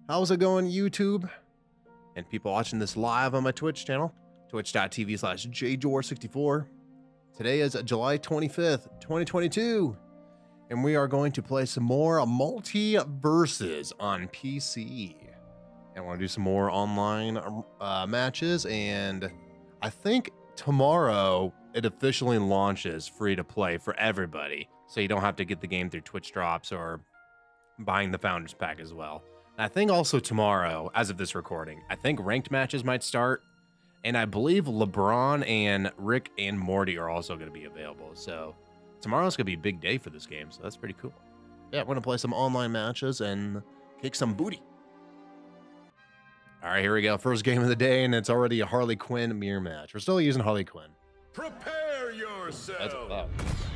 How's it going, YouTube? And people watching this live on my Twitch channel, twitch.tv/JJor64. Today is July 25th, 2022, and we are going to play some more Multiverses on PC. And I want to do some more online matches, and I think tomorrow it officially launches free to play for everybody, so you don't have to get the game through Twitch drops or buying the Founders Pack as well. And I think also tomorrow, as of this recording, I think ranked matches might start, and I believe LeBron and Rick and Morty are also going to be available. So tomorrow's going to be a big day for this game, so that's pretty cool. Yeah, we're going to play some online matches and kick some booty. All right, here we go. First game of the day, and it's already a Harley Quinn mirror match. We're still using Harley Quinn. Prepare yourself. That's a lot.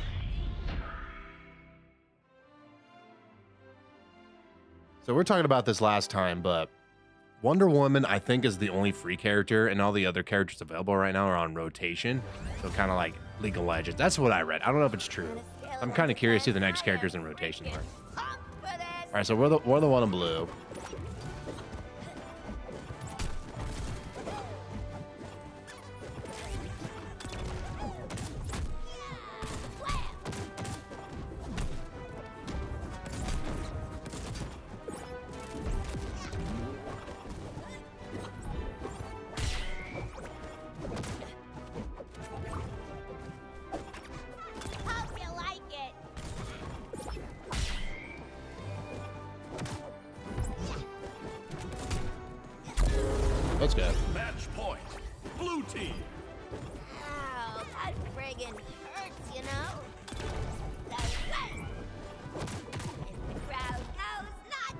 So we're talking about this last time, but Wonder Woman, I think, is the only free character, and all the other characters available right now are on rotation. So kind of like League of Legends. That's what I read. I don't know if it's true. I'm kind of curious who the next characters in rotation are. All right, so we're the one in blue. Let's go. Match point. Blue team. Ow, that friggin' hurts, you know? That's right. And the crowd goes nuts.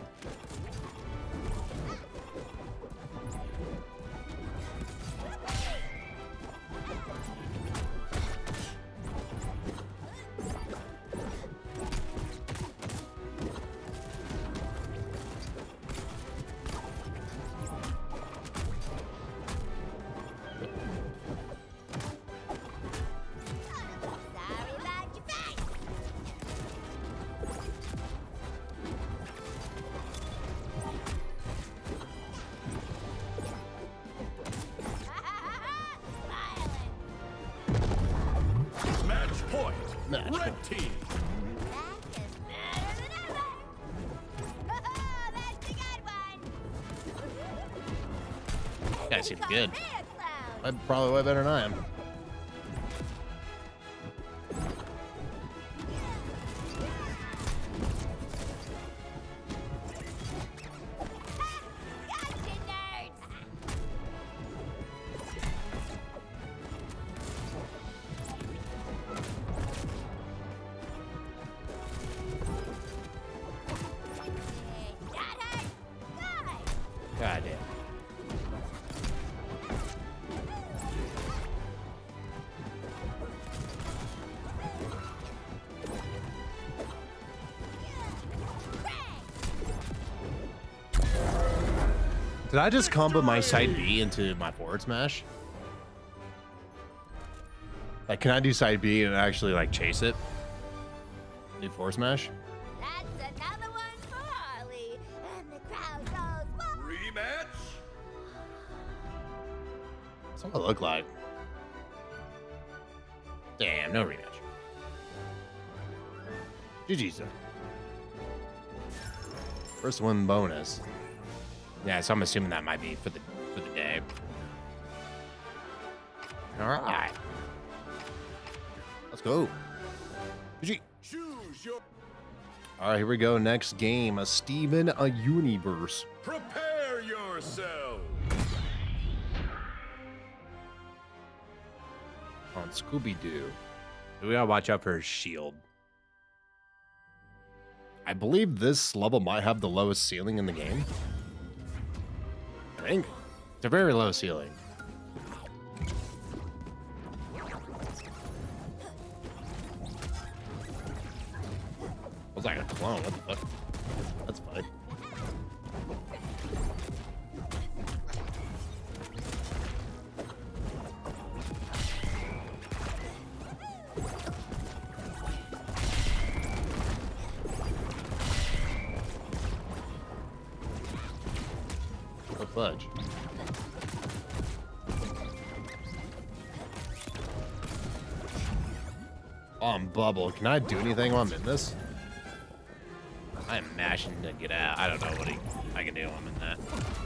Sorry about your face. Smiling. Match point. Match Red point. team. That is better than ever. That's the good one. Guys seem good. Call me a clown. I'm probably way better than I am. Gotcha, nerds. That hurt. Good. God damn. Did I just combo my side B into my forward smash? Like, can I do side B and actually like chase it? Do forward smash? That's another one for Harley. And the crowd goes wild. Rematch. That's what it look like. Damn, no rematch. GG's. First one bonus. Yeah, so I'm assuming that might be for the day. All right, let's go. GG. Choose your. All right, here we go. Next game, a Steven Universe. Prepare yourself. On Scooby-Doo. We gotta watch out for his shield. I believe this level might have the lowest ceiling in the game. I think it's a very low ceiling. Was like a clone. What the fuck? That's fine. Fudge. Oh, I'm bubbled. Can I do anything while I'm in this? I'm mashing to get out. I don't know what I can do while I'm in that.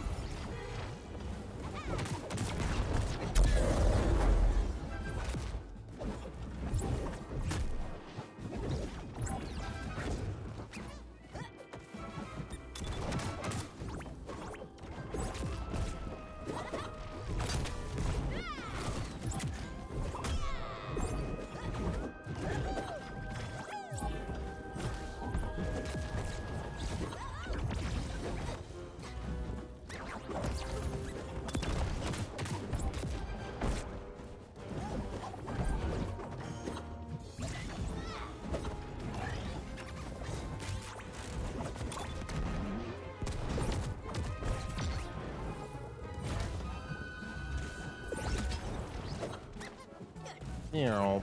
You know.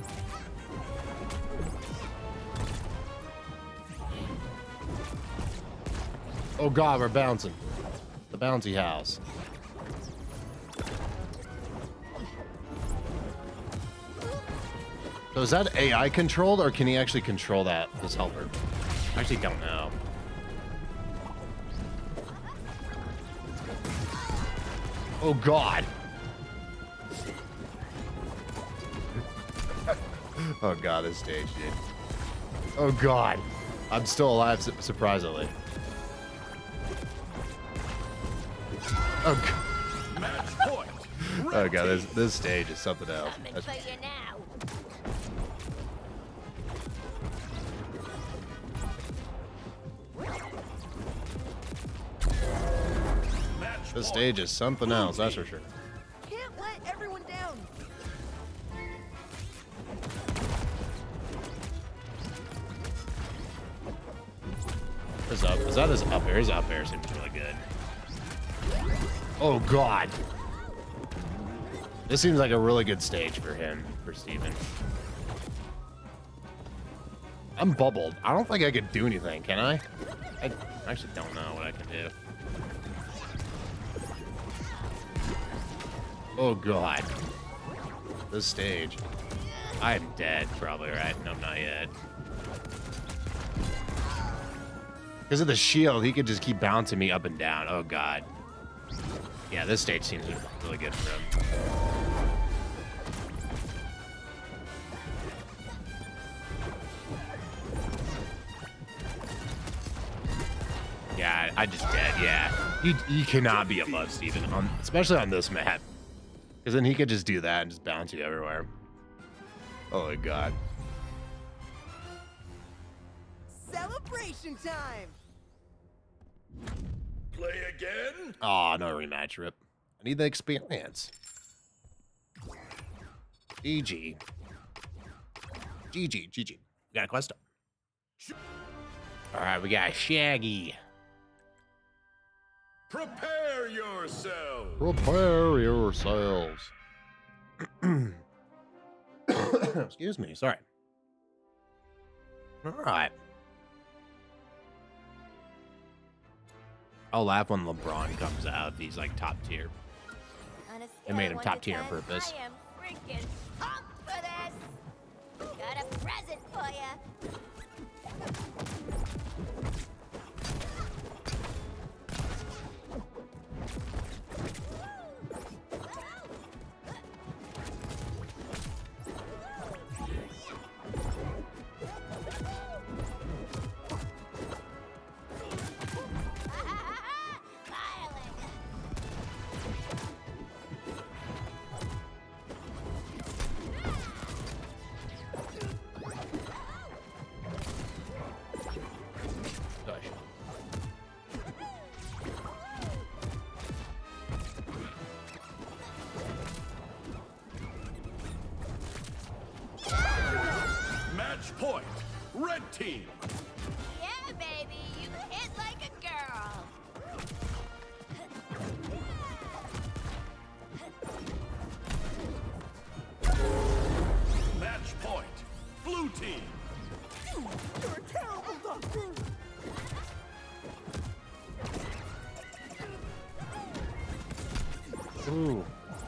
Oh god, we're bouncing. The bouncy house. So is that AI controlled, or can he actually control that, this helper? I actually don't know. Oh god. Oh god, this stage, dude. Oh god. I'm still alive, surprisingly. Oh god. Match point. Oh god, this stage is something else. Coming for you now. Match This point. stage is something else, that's for sure. Can't let everyone down. His up. Is that his up air? His up air seems really good. Oh god. This seems like a really good stage for him, for Steven. I'm bubbled. I don't think I could do anything, can I? I actually don't know what I can do. Oh god. This stage. I am dead, probably, right? No, not yet. Because of the shield, he could just keep bouncing me up and down. Oh god. Yeah, this stage seems really good for him. Yeah, I just dead, yeah. You cannot be above Steven, especially on this map. Because then he could just do that and just bounce you everywhere. Oh my god. Celebration time. Play again. Oh, no rematch, rip. I need the experience. GG. GG, GG. We got a quest up. Alright, we got Shaggy. Prepare yourself. Prepare yourselves. Excuse me, sorry. Alright. I'll laugh when LeBron comes out if he's like top tier. On a They made him scale of top tier on 1 to 10, purpose. I am freaking pumped for this. Got a present for you. Gosh. Match point. Red team. Yeah, baby, you hit like a girl. Match point. Blue team. You're a terrible doctor. Ooh.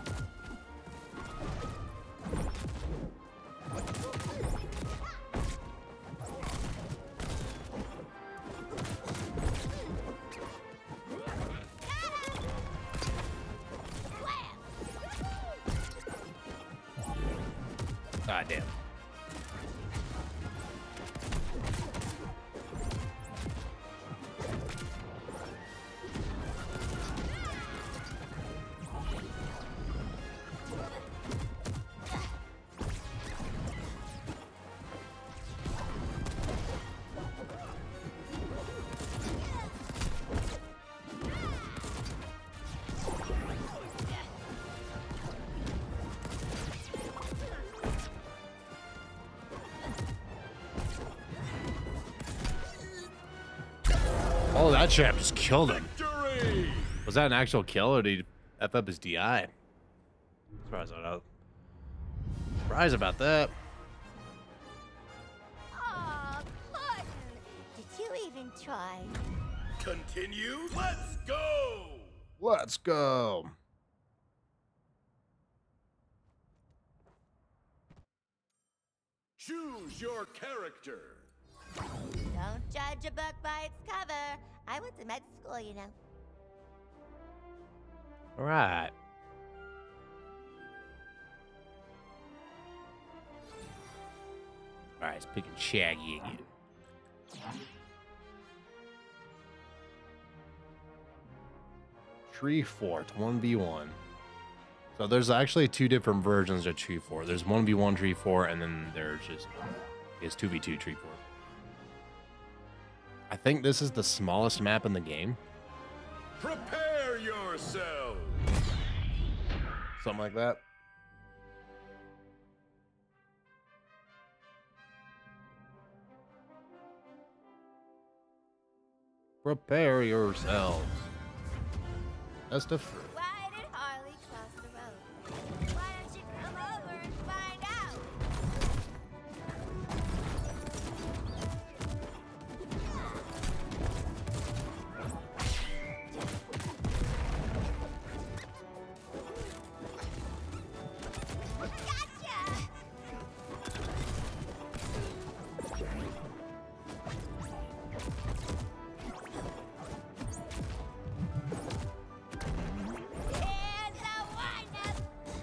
God damn. Oh, that trap just killed him. Victory! Was that an actual kill or did he F up his DI? Surprised about that. Aw, Cotton! Did you even try? Continue? Let's go! Let's go. Choose your character. Don't judge a book by its cover. I went to med school, you know. All right. All right, it's picking Shaggy again. Tree Fort 1v1. So there's actually two different versions of Tree Fort. There's 1v1 Tree Fort, and then there's just it's 2v2 Tree Fort. I think this is the smallest map in the game. Prepare yourself. Something like that. Prepare yourselves. That's the fruit. Why did Harley cross the road? Why don't you come over and find out? Gotcha! And the wind-up!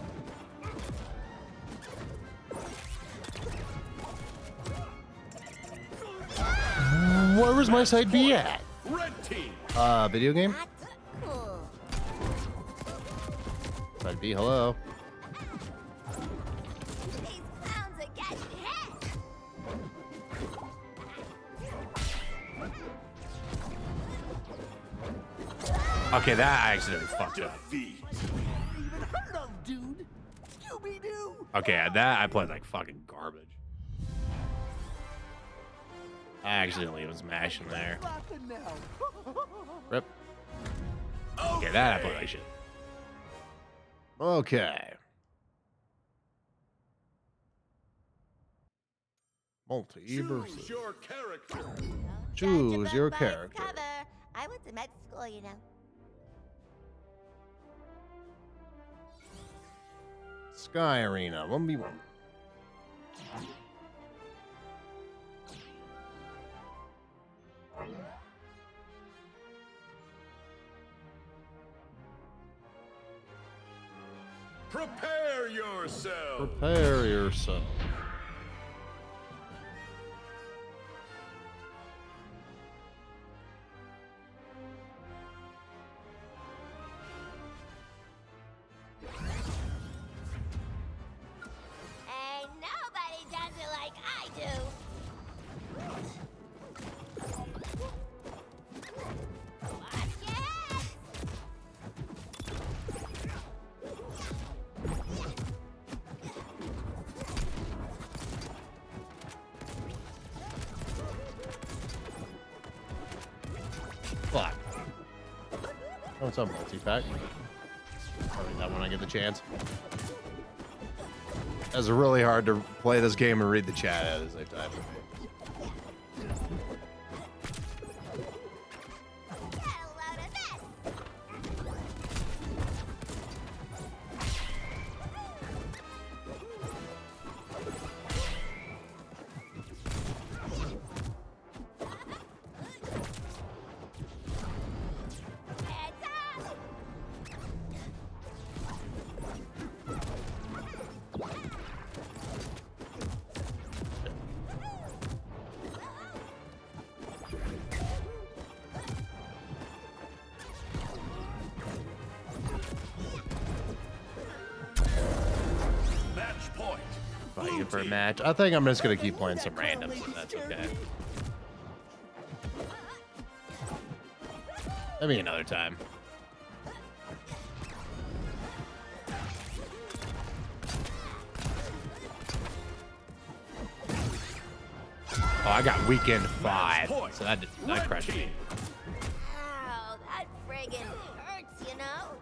Where was my side B at? Red team. Video game? That's cool. Side B, hello. These clowns are getting hit! Okay, that I accidentally fucked up. Defeat. Even heard of, dude. Scooby-Doo. Okay, that I played like fucking garbage. I accidentally was mashing there. Laughing now. Rip. Okay, that I played like shit. Okay. Multiverse. Choose your character. Don't Choose judge a your book by its character. cover. I went to med school, you know. Sky Arena 1v1. Prepare yourself. Prepare yourself. Ain't nobody does it like I do. Watch it! Fuck. Oh, it's a multi-pack. I'll read that when I get the chance. It's really hard to play this game and read the chat at the same time. Get a load of this! you for a match. I think I'm just gonna keep playing some randoms, if that's okay. Maybe another time. Oh, I got weekend 5, so that crushed me. Ow, that friggin' hurts, you know?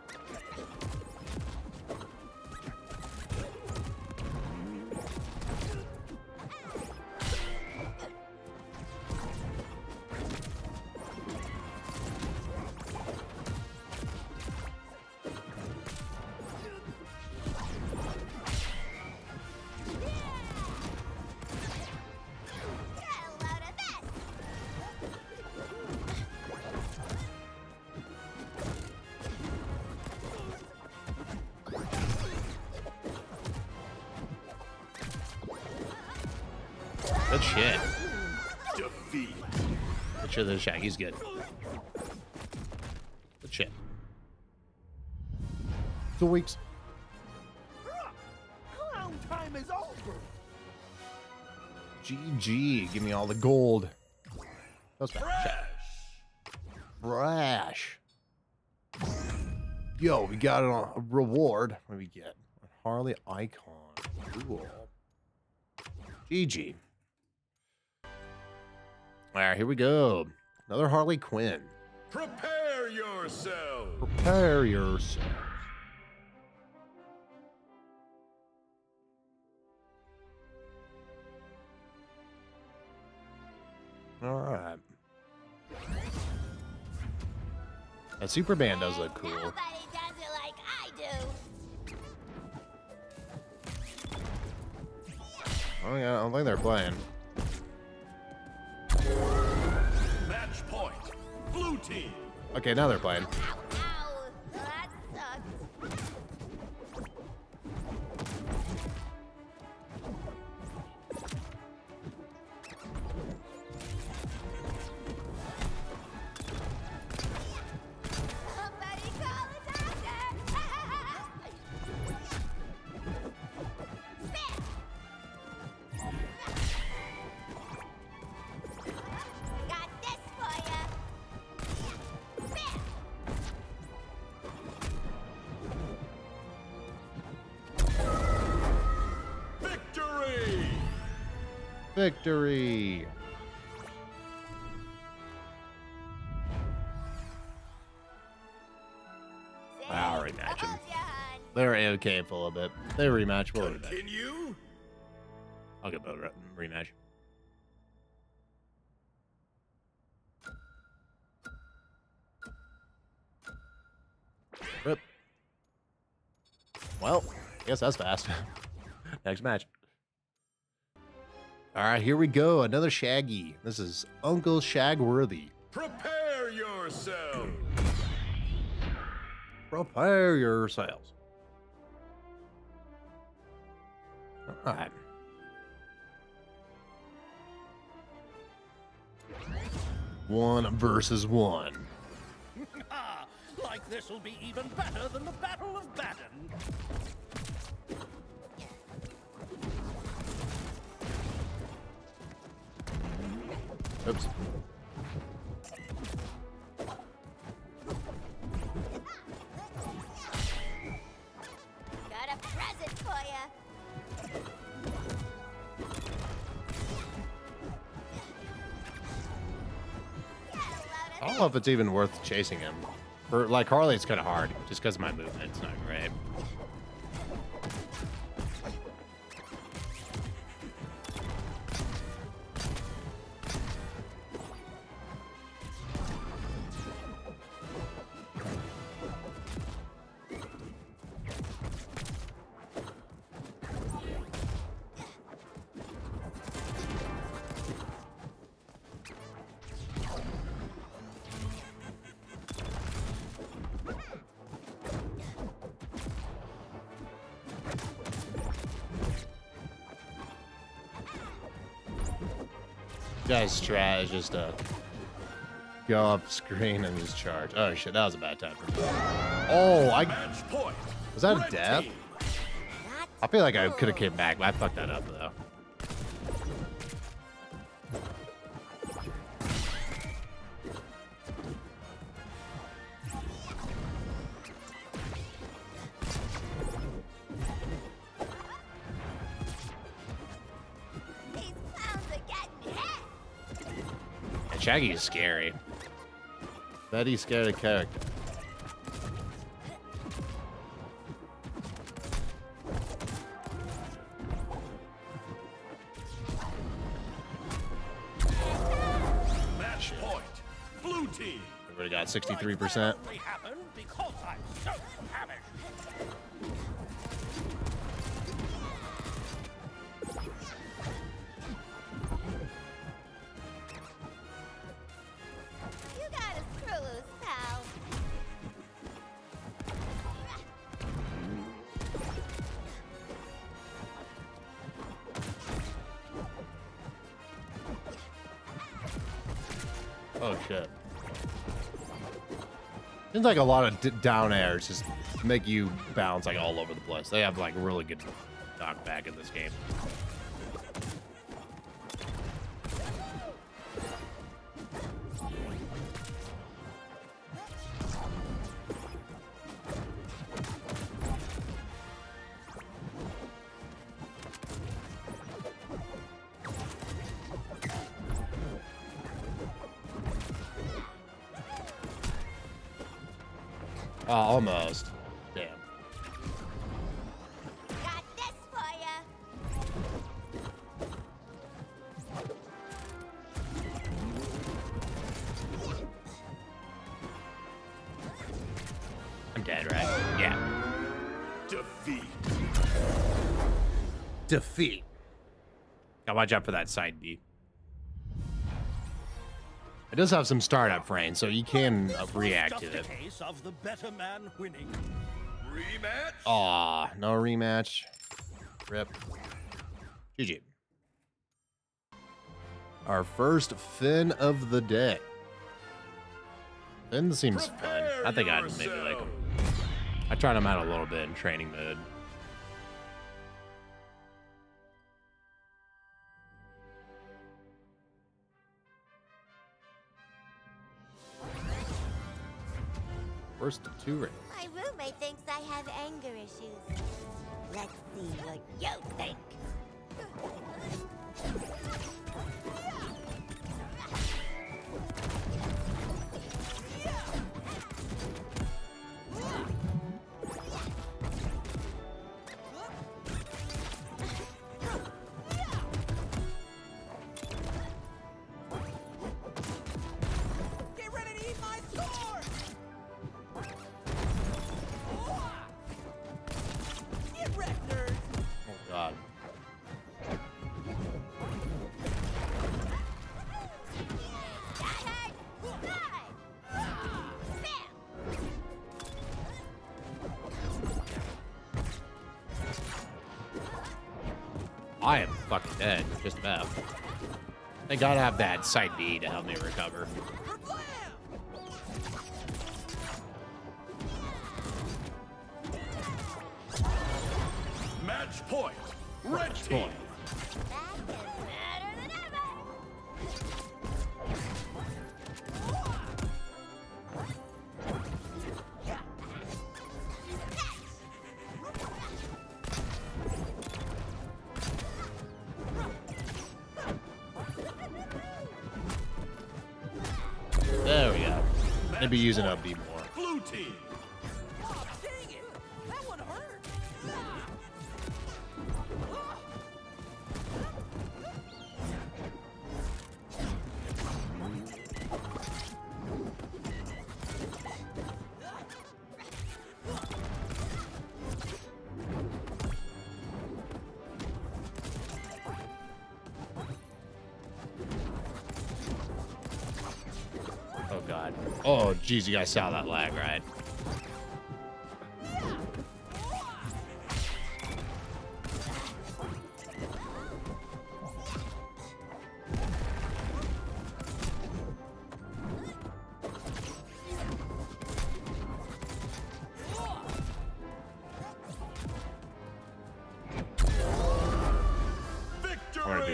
Good shit. Defeat. Good shit, the Shaggy's good. Good shit. 2 weeks. Clown time is over. GG. Give me all the gold. That's Fresh. Fresh. Yo, we got a reward. What do we get? A Harley icon. Cool. GG. All right, here we go. Another Harley Quinn. Prepare yourself. Prepare yourself. All right. That Superman does look cool. Nobody does it like I do. Oh yeah, I don't think they're playing. Match point. Blue team. Okay, now they're playing. Ow, ow. That sucks. Somebody call a doctor. Got this for ya. Victory. Victory. I'll rematch him. They're okay for a little bit. They rematch. We'll rematch. Continue. I'll get the rematch. Rip. Well, I guess that's fast. Next match. All right, here we go. Another Shaggy. This is Uncle Shagworthy. Prepare yourself. Prepare yourselves. All right. One versus one. Like this will be even better than the Battle of Baden. Oops. Got a present for ya. I don't know if it's even worth chasing him. For like Harley, it's kind of hard just because my movement's not great. Guy's strat is just go off screen and just charge. Oh shit, that was a bad time for me. Oh, Match point. was that a Red death? team. Not I feel like I could have came back, but I fucked that up though. These clowns are getting hit. And Shaggy is scary. Very scary character. Match point. Blue team. Everybody got 63%. Only happened because I'm so savage. You got a screw loose, pal. Oh shit. Seems like a lot of down airs just make you bounce like all over the place. They have like really good knockback in this game. Oh, almost. Damn. Got this for ya. I'm dead, right? Yeah. Defeat. Defeat. Gotta watch out for that side B. It does have some startup frames, so you can react to Just it. a case of the better man winning. Rematch. Aw, no rematch. Rip. GG. Our first Finn of the day. Finn seems fun. I think I'd maybe like him. I tried him out a little bit in training mode. First two rings. My roommate thinks I have anger issues. Let's see what you think. Get ready to eat my sword! Get wrecked, nerd! Oh god. I am fucking dead. Just about. I gotta have that side B to help me recover. Match point. Red Match team. point. That is better than ever. There we go. Maybe using up B more. Blue team. Dang it! That one hurt! Oh god. Oh jeez, you guys saw that lag, right?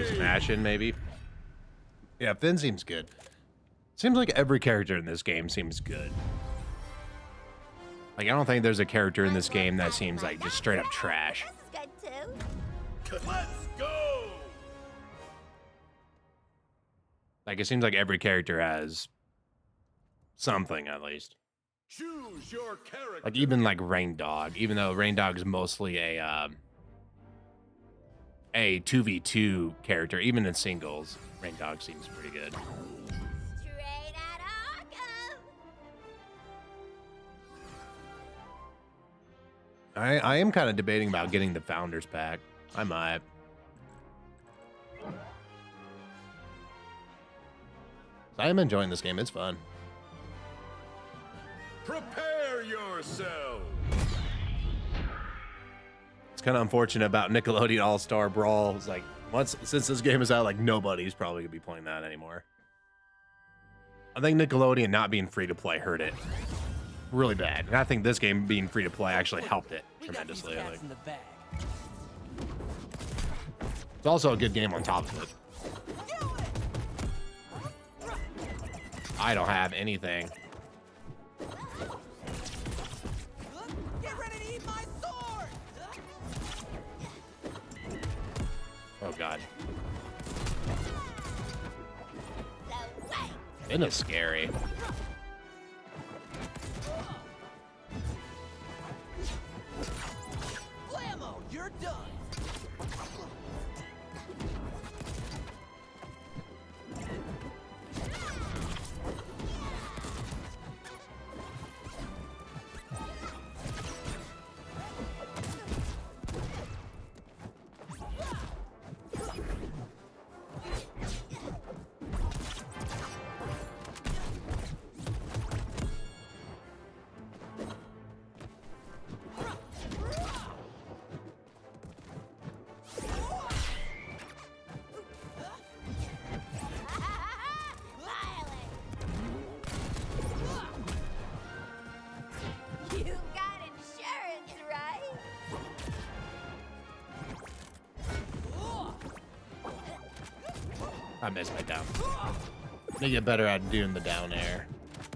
do some action, maybe. Yeah, Finn seems good. Seems like every character in this game seems good. Like, I don't think there's a character in this game that seems like just straight up trash. This is good too. Let's go! Like, it seems like every character has something, at least. Choose your character. Like, even like Rain Dog, even though Rain Dog is mostly a 2v2 character, even in singles, Rain Dog seems pretty good. Straight out Arkham. I am kind of debating about getting the Founders Pack. I might. I am enjoying this game. It's fun. Prepare yourself. It's kind of unfortunate about Nickelodeon All-Star Brawl. It's like, since this game is out, like, nobody's probably going to be playing that anymore. I think Nickelodeon not being free to play hurt it really bad. And I think this game being free to play actually helped it tremendously. Like, in the bag. it's also a good game on top of it. I don't have anything. Get ready to eat my sword! Oh, God. So wait. Finn is scary. Blammo, you're done! You got insurance, right? I missed my down. I need to get better at doing the down air.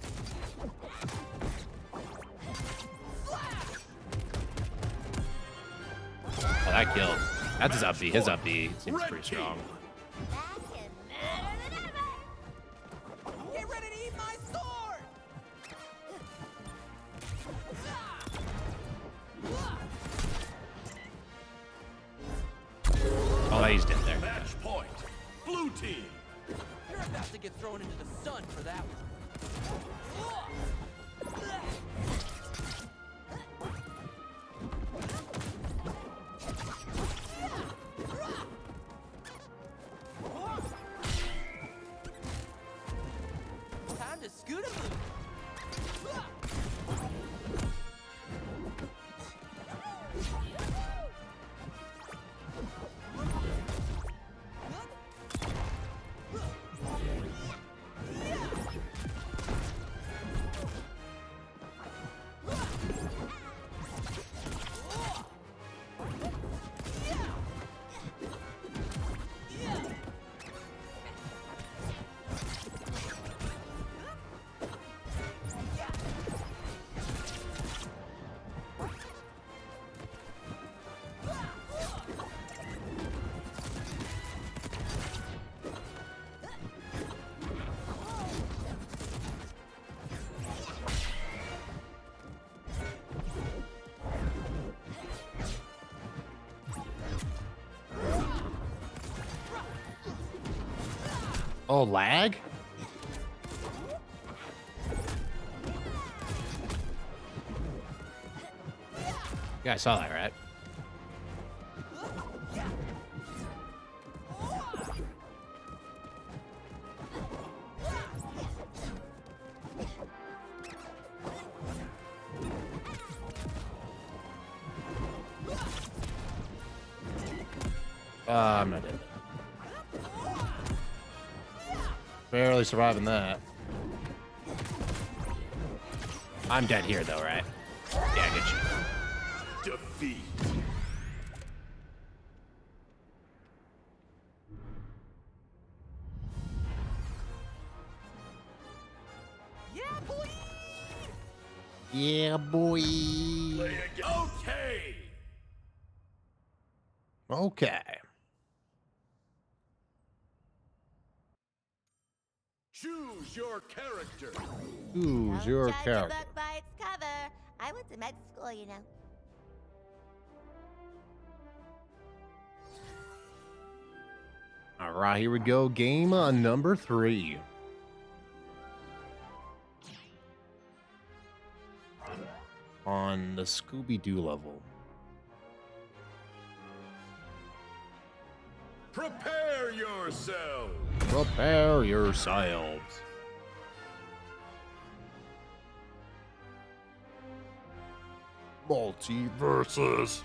Oh, that killed. That's his up B. His up B seems pretty strong. Back and better than ever. Get ready to eat my sword! Oh, he's dead there. Match point. Blue team. You're about to get thrown into the sun for that one. Time to scoot a move. Oh, lag? Yeah, I saw that, right? I'm not dead. Barely surviving that. I'm dead here, though, right? Yeah, good shit. Defeat. Yeah, boy. Play again. Okay. Okay. Choose your character. Who's Don't your judge a character? book by its cover. I went to med school, you know. All right, here we go. Game number 3. On the Scooby-Doo level. Prepare yourself. Prepare yourselves. Multiverses.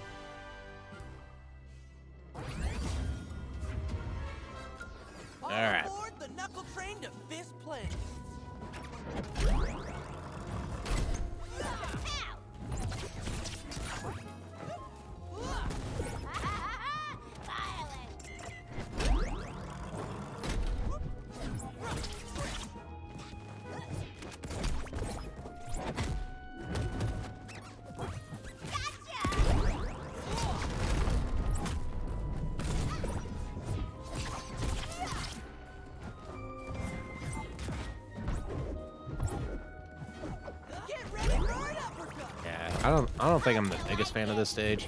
All right. aboard the knuckle train to fist play. Get ready for an uppercut. Yeah, I don't think I'm the biggest fan of this stage.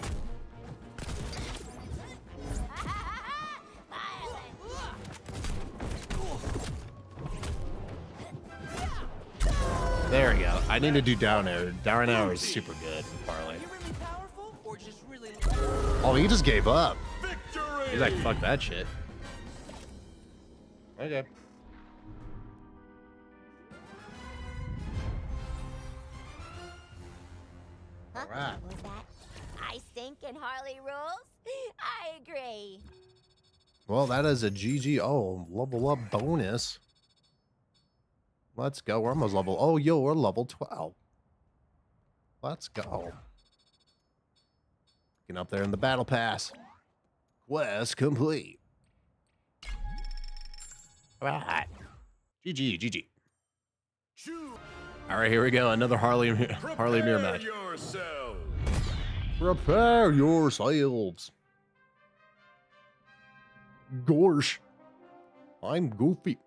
There we go. I need to do down air. Down air is super good with Harley. You really powerful or just really? Oh, he just gave up. Victory. He's like, fuck that shit. Okay. Huh? Alright. What was that? I stink and Harley rules? I agree. Well, that is a GG. Oh, level up bonus. Let's go. We're almost level. Oh, yo, we're level 12. Let's go. Get up there in the battle pass. Quest complete. All right. GG, GG. Choose. All right, here we go. Another Harley mirror Prepare match. yourself. Prepare yourselves. Gorsh. I'm Goofy.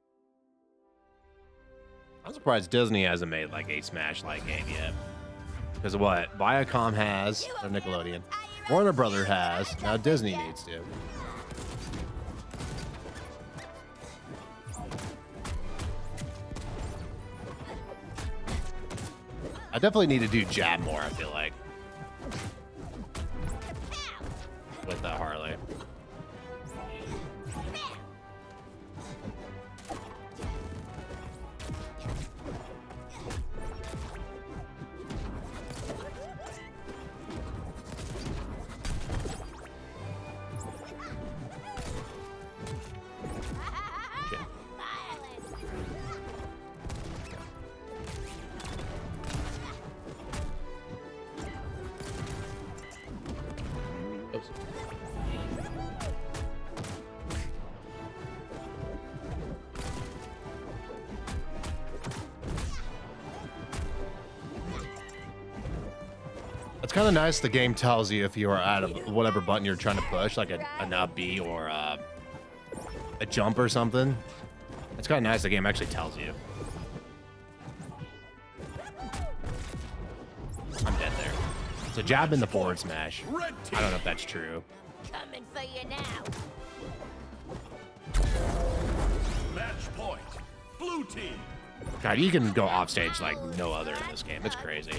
I'm surprised Disney hasn't made like a Smash-like game yet. Because what? Viacom has, or Nickelodeon. Warner Brother has. Now Disney needs to. I definitely need to do jab more, I feel like. With that Harley. Shit. Oops. It's kind of nice the game tells you if you are out of whatever button you're trying to push, like an up B or a jump or something. It's kind of nice the game actually tells you. I'm dead there. So jab in the forward smash. Red team. I don't know if that's true. Coming for you now. Match point. Blue team. God, you can go off stage like no other in this game. It's crazy.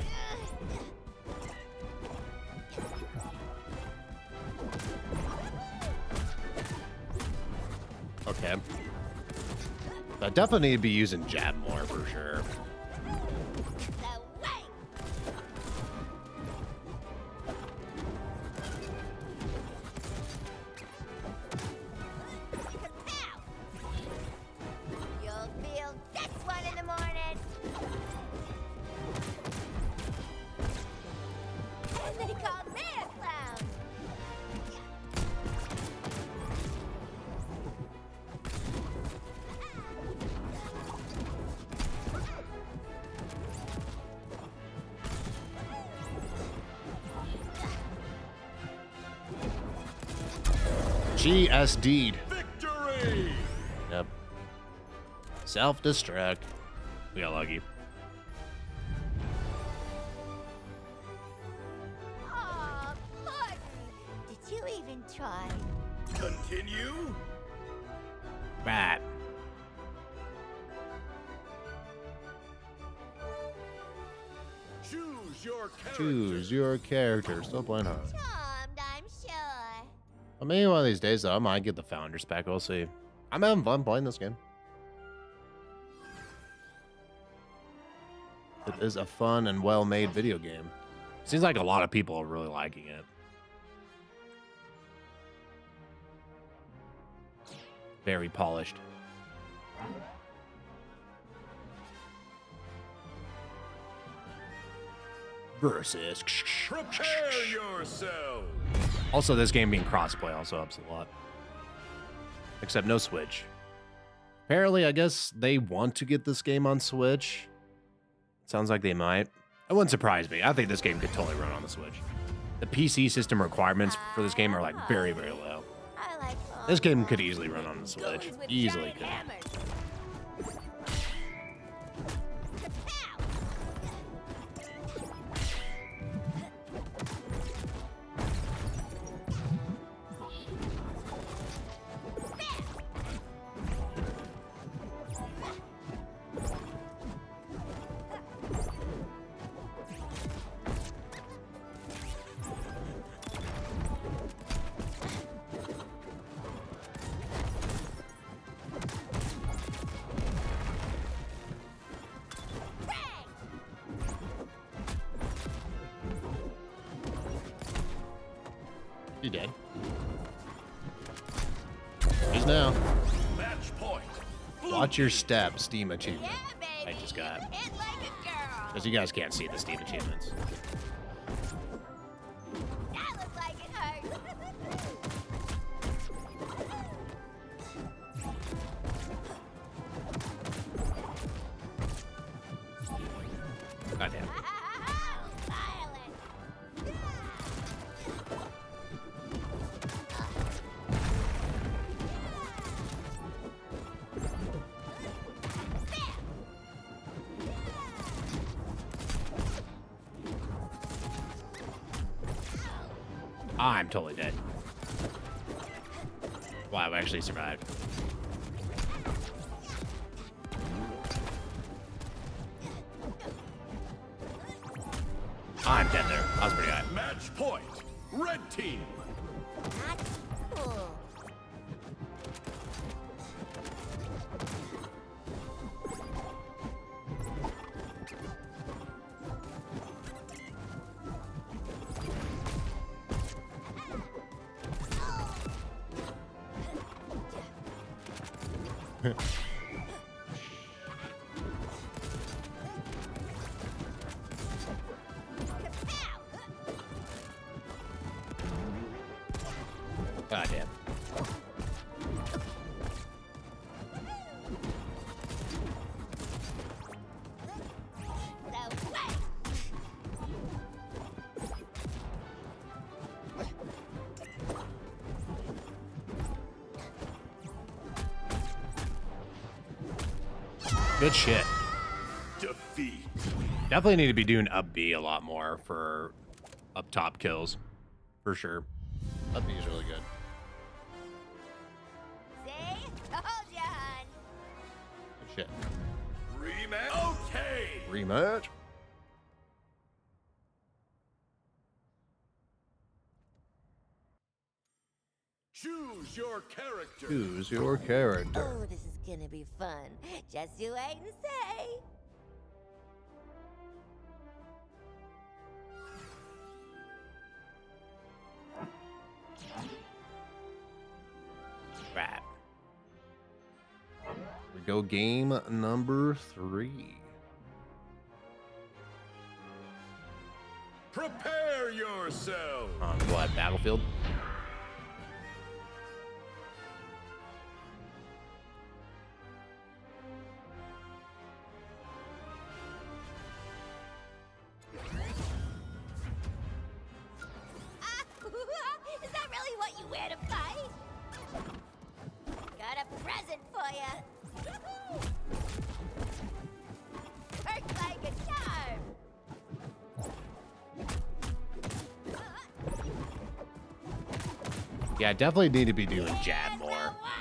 Okay. I definitely need to be using jab more for sure. The way. Kapow! You'll feel this one in the morning. And they call me a clown. GSD'd. Victory! Yep. Self-destruct. We got lucky. Aw, Gordon. Did you even try? Continue? Right. Choose your character. Choose your character. Still playing hard. Charmed, I'm sure. I mean, one of these days, though, I might get the Founders Pack. We'll see. I'm having fun playing this game. It is a fun and well-made video game. Seems like a lot of people are really liking it. Very polished. Versus. Prepare yourself. Also, this game being crossplay also helps a lot. Except no Switch. Apparently, I guess they want to get this game on Switch. Sounds like they might. It wouldn't surprise me. I think this game could totally run on the Switch. The PC system requirements for this game are like very, very low. I like This game could easily run on the Switch. goons with Easily giant could. hammers. You dead? He's now. Match point. Blue Watch your team. step, Steam achievement. Yeah, baby. I just got. Hit like a girl. Because you guys can't see the Steam achievements. That looks like it hurt. God damn. Violent. I'm totally dead. Wow, I actually survived. I'm dead there. I was pretty high. Match point. Red team. Not cool. God damn. So wait. Good shit. Defeat. Definitely need to be doing up B a lot more for up top kills. For sure. Up B is really good. See? Told ya, hun. Good shit. Rematch. Okay. Rematch. Choose your character. Choose your character. Oh, this is gonna be fun. Just you wait and see. Right. We go game number 3. Prepare yourself. On what, Battlefield? Is that really what you wear to fight? ya. Works like a charm. Yeah, I definitely need to be doing jab more.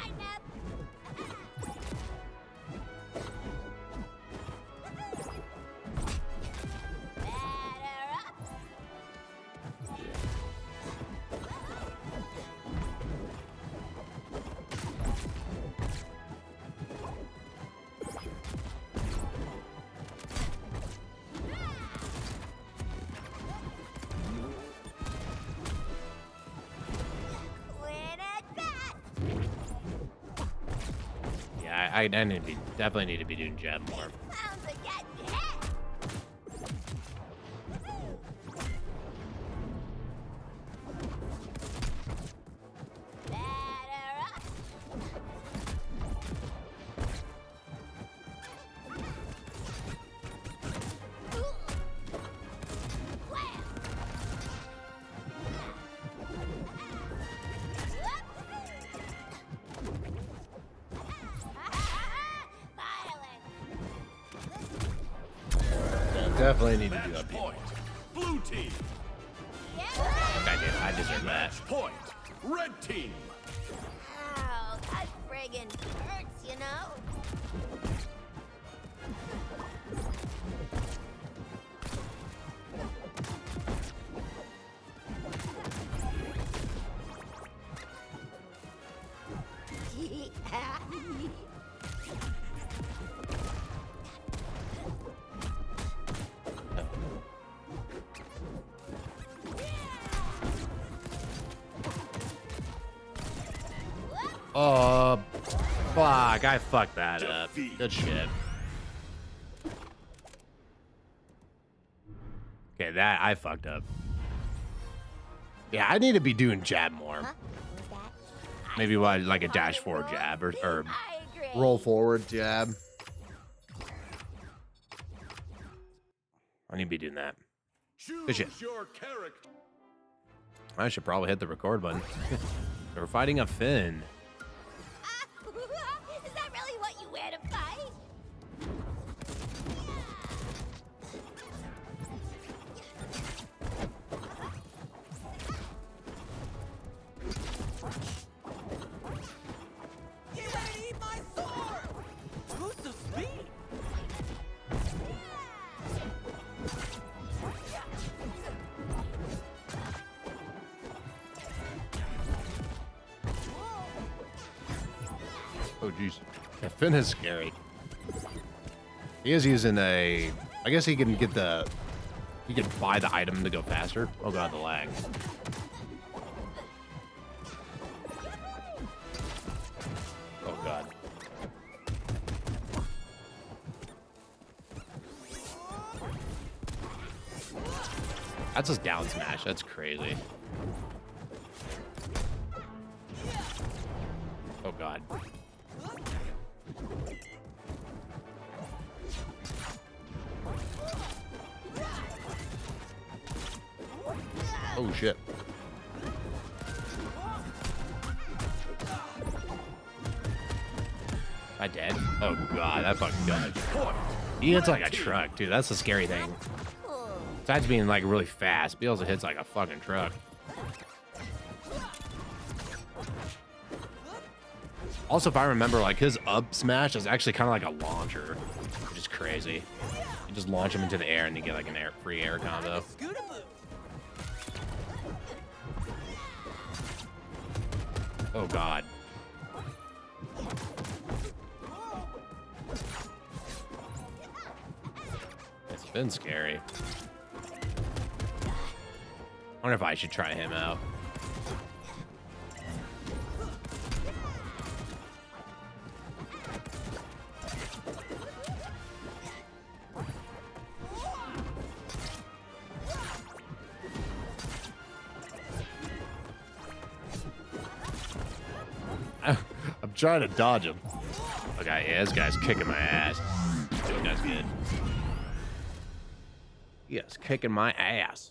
Yeah, I need to be, definitely need to be doing jab more. Clowns are getting hit. Batter up. Wham. Definitely need to do Match that. point. Blue team. I deserve that. Match point. Red team. Ow, that friggin' hurts, you know? Fuck, I fucked that up. Good shit. Okay, that I fucked up. Yeah, I need to be doing jab more. Huh? What was that? Maybe what, like a dash forward jab or I agree. roll forward jab. I need to be doing that. Good shit. Choose your character. I should probably hit the record button. We're fighting a Finn. Is that really what you wear to fight? Get ready to eat my sword! Who's the speed? Oh, jeez. Yeah, Finn is scary. He is using a... I guess he can get the... He can buy the item to go faster. Oh god, the lag. Oh god. That's his down smash. That's crazy. Oh god. Oh shit. I dead? Oh god, that fucking gun. He hits like a truck, dude. That's the scary thing. Cool. Besides being like really fast, he also hits like a fucking truck. Also, if I remember, like his up smash is actually kind of like a launcher, which is crazy. You just launch him into the air and you get like an free air combo. Scootaloo! Oh god. It's been scary. I wonder if I should try him out. I'm trying to dodge him. Okay, yeah, this guy's kicking my ass. This guy's good. Yes, kicking my ass.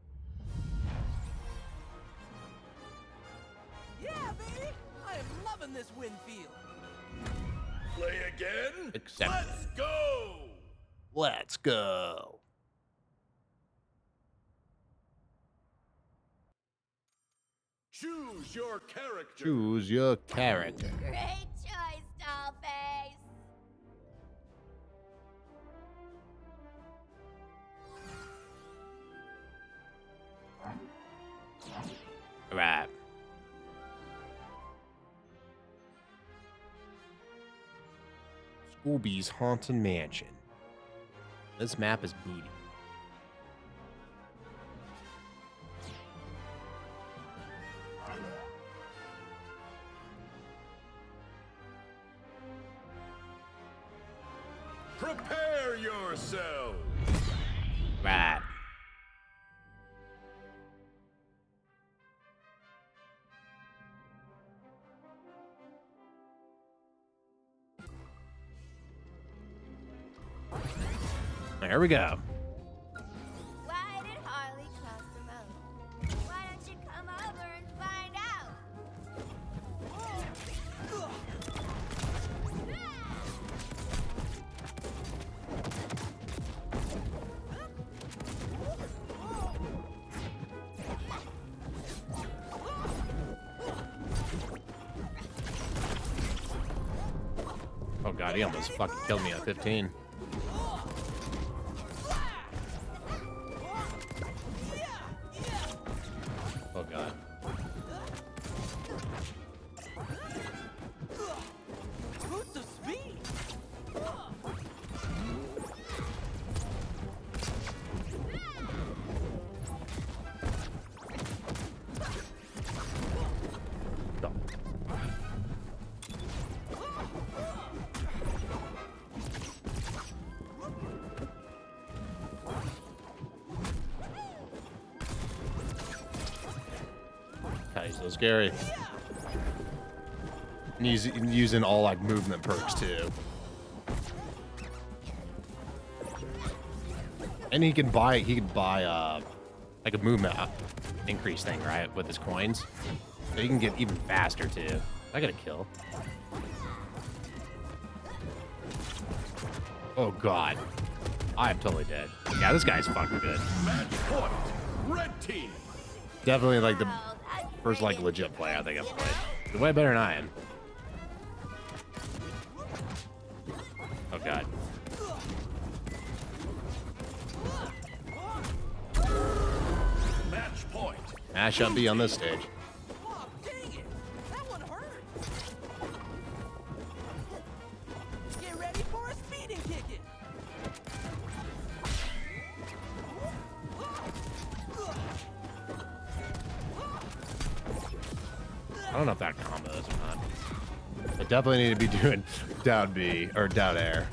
Yeah, baby! I am loving this wind feel? Play again? Accept Let's go! Let's go. Choose your character. Choose your character. Great choice, Dollface. All right. Scooby's Haunted Mansion. This map is booty. Prepare yourselves. Right. There we go. Why did Harley cross the road? Why don't you come over and find out? Oh god, he almost fucking killed me at 15. Oh god. Boost of speed! God, he's so scary. And he's using all like movement perks too. And he could buy like a movement increase thing, right? With his coins. So he can get even faster too. I got a kill. Oh god. I am totally dead. Yeah, this guy's fucking good. Match point. Red team. Definitely like the Oh, that's first like pretty. legit play I think I've played. He's way better than I am. Oh god. Match point. Mash up B on this stage. Oh, dang it! That one hurt! Get ready for a speeding ticket! I don't know if that combo is or not. I definitely need to be doing down B or down air.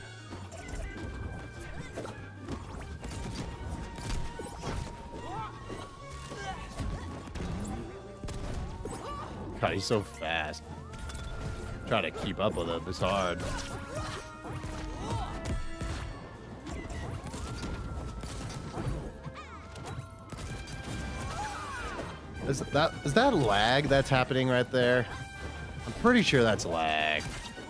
God, he's so fast. Try to keep up with him. It's hard. Is that lag that's happening right there? I'm pretty sure that's lag.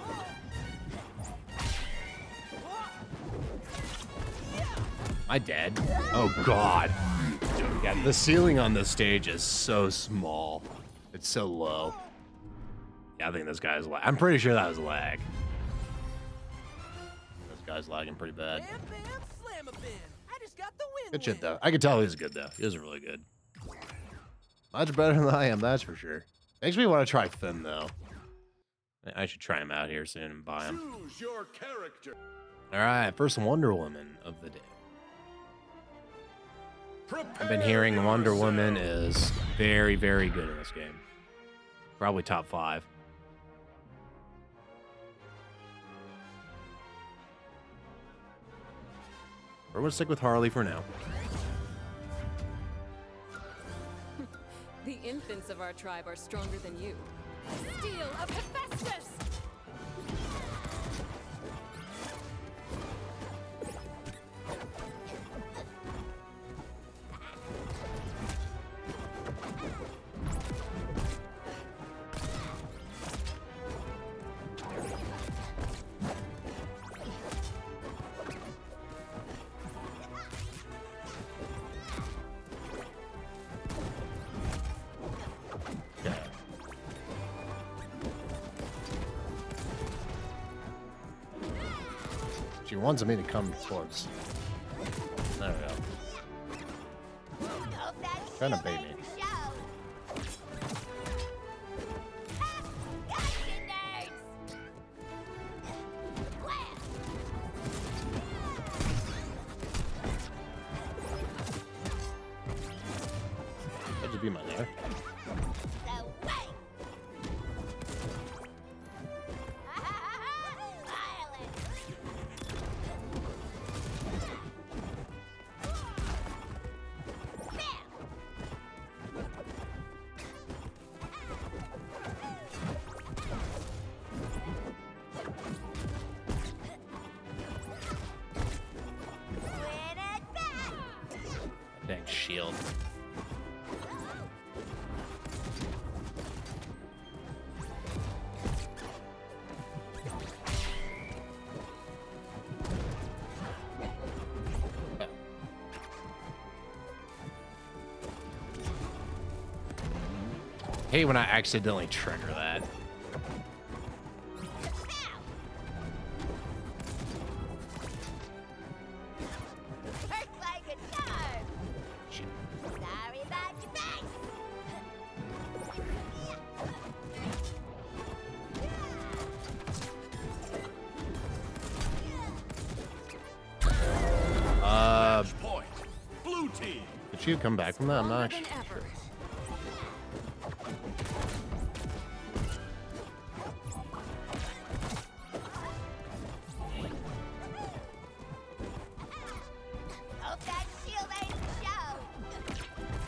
Am I dead? Oh god. Yeah, the ceiling on this stage is so small. It's so low. Yeah, I think this guy's lag. I'm pretty sure that was lag. This guy's lagging pretty bad. Bam, bam, slam a bin! I just got the win. Good shit though. I can tell he's good though. He was really good. Much better than I am, that's for sure. Makes me want to try Finn though. I should try him out here soon and buy him. Choose your character. All right, first Wonder Woman of the day. I've been hearing Wonder Woman is very, very good in this game. Probably top 5. We're gonna stick with Harley for now. The infants of our tribe are stronger than you. Steel of Hephaestus! She wants me to come towards. There we go. Hope that Trying to shield bait ain't me. for show. Ah, gotcha, nerds. Wham! That'd just be my there. The way. Violence. Bam! Win it back. Dang shield. Hate when I accidentally trigger that. Hurt like a charm. Shit. Sorry about your face. Match point. Blue team. Did you come back from that? I'm not Stronger sure. than ever. Hope that shield ain't for show.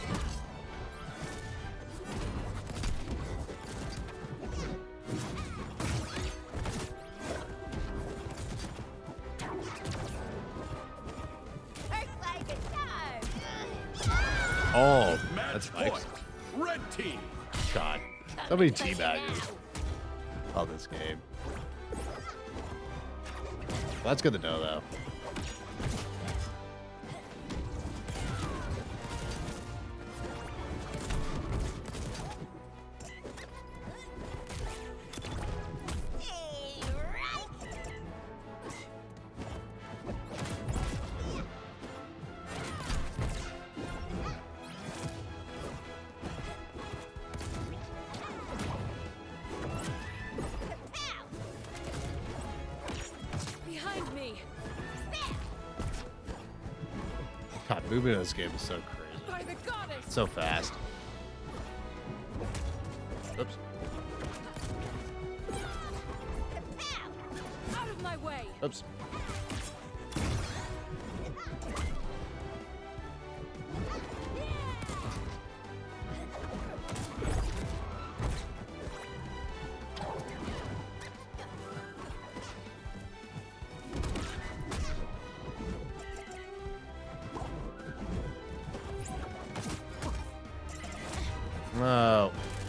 Hurt like a charm. Oh, Match that's point. nice. Red team. God. So many teabaggers. Oh, this game. That's good to know, though. Hey, right. Pow. Behind me. God, moving in this game is so crazy. By the goddess. So fast. Oops. Out of my way. Oops. No.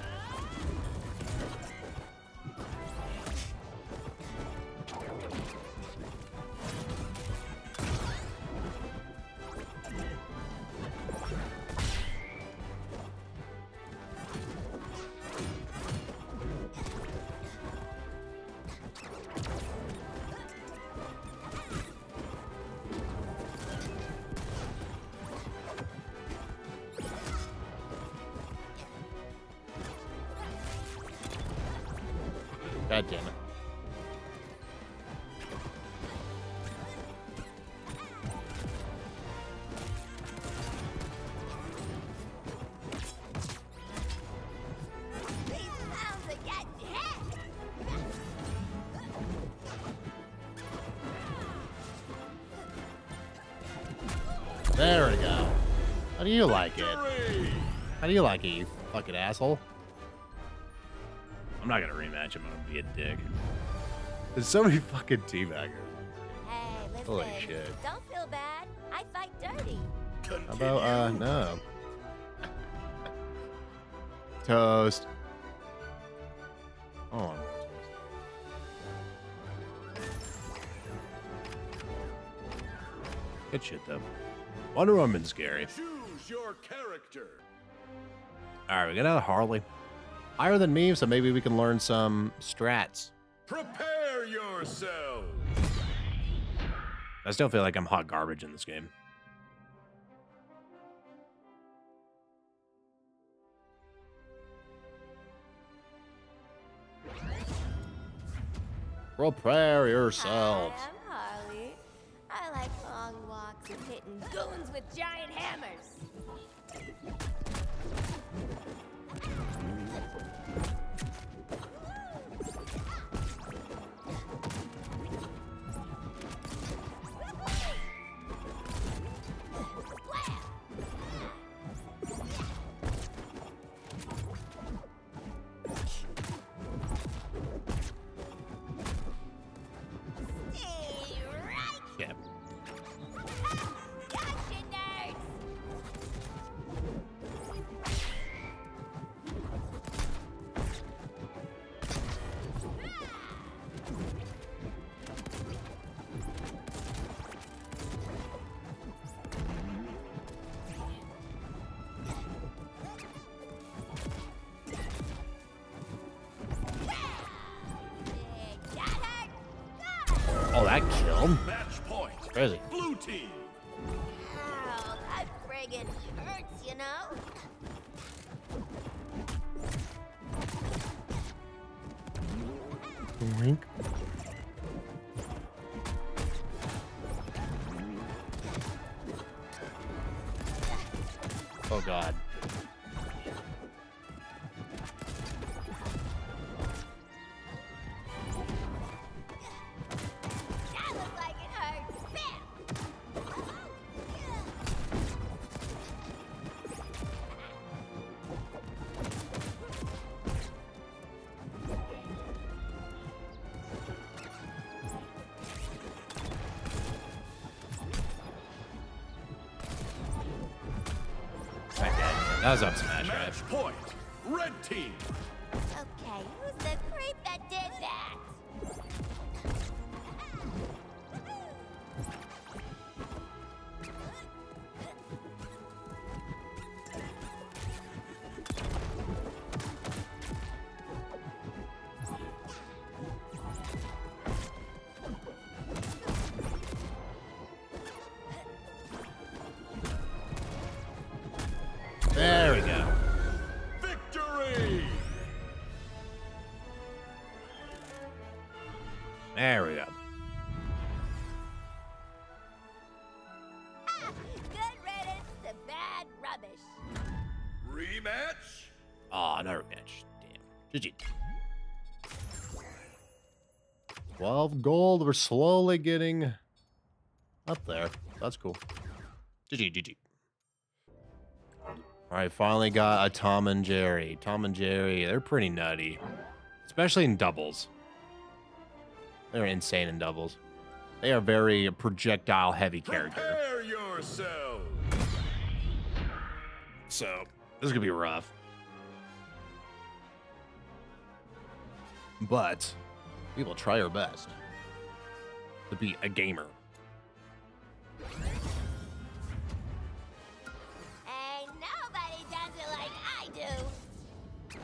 God damn it. These clowns are getting hit. There we go. How do you like it? Victory. How do you like it, you fucking asshole? I'm not gonna rematch him. I'm gonna be a dick. There's so many fucking teabaggers. Hey, listen. Holy shit. Don't feel bad. I fight dirty. How about, no. Toast. Oh, I'm good shit, though. Wonder Woman's scary. Choose your character. Alright, we got out of Harley. Higher than me, so maybe we can learn some strats. Prepare yourselves. I still feel like I'm hot garbage in this game. Prepare yourself. Hi, I'm Harley. I like long walks and hitting goons with giant hammers. Stay right. Yeah. Gotcha, nerds. Got her. Oh, that killed? Match point. Crazy. Blue team. Ow, that friggin' hurts, you know? Wink. Oh god. That looked like it hurt. Bam! That was up smash, right? Match point. Red team. Okay, who's the creep that did that? There we go. Victory. There we go. Ah, good riddance to bad rubbish. Rematch. Oh, no rematch. Damn. GG. 12 gold. We're slowly getting up there. That's cool. GG, GG. All right, finally got a Tom and Jerry. Tom and Jerry, they're pretty nutty, especially in doubles. They're insane in doubles. They are very projectile heavy character. Prepare yourself. So this is gonna be rough. But we will try our best to be a gamer. Ain't nobody does it like I do.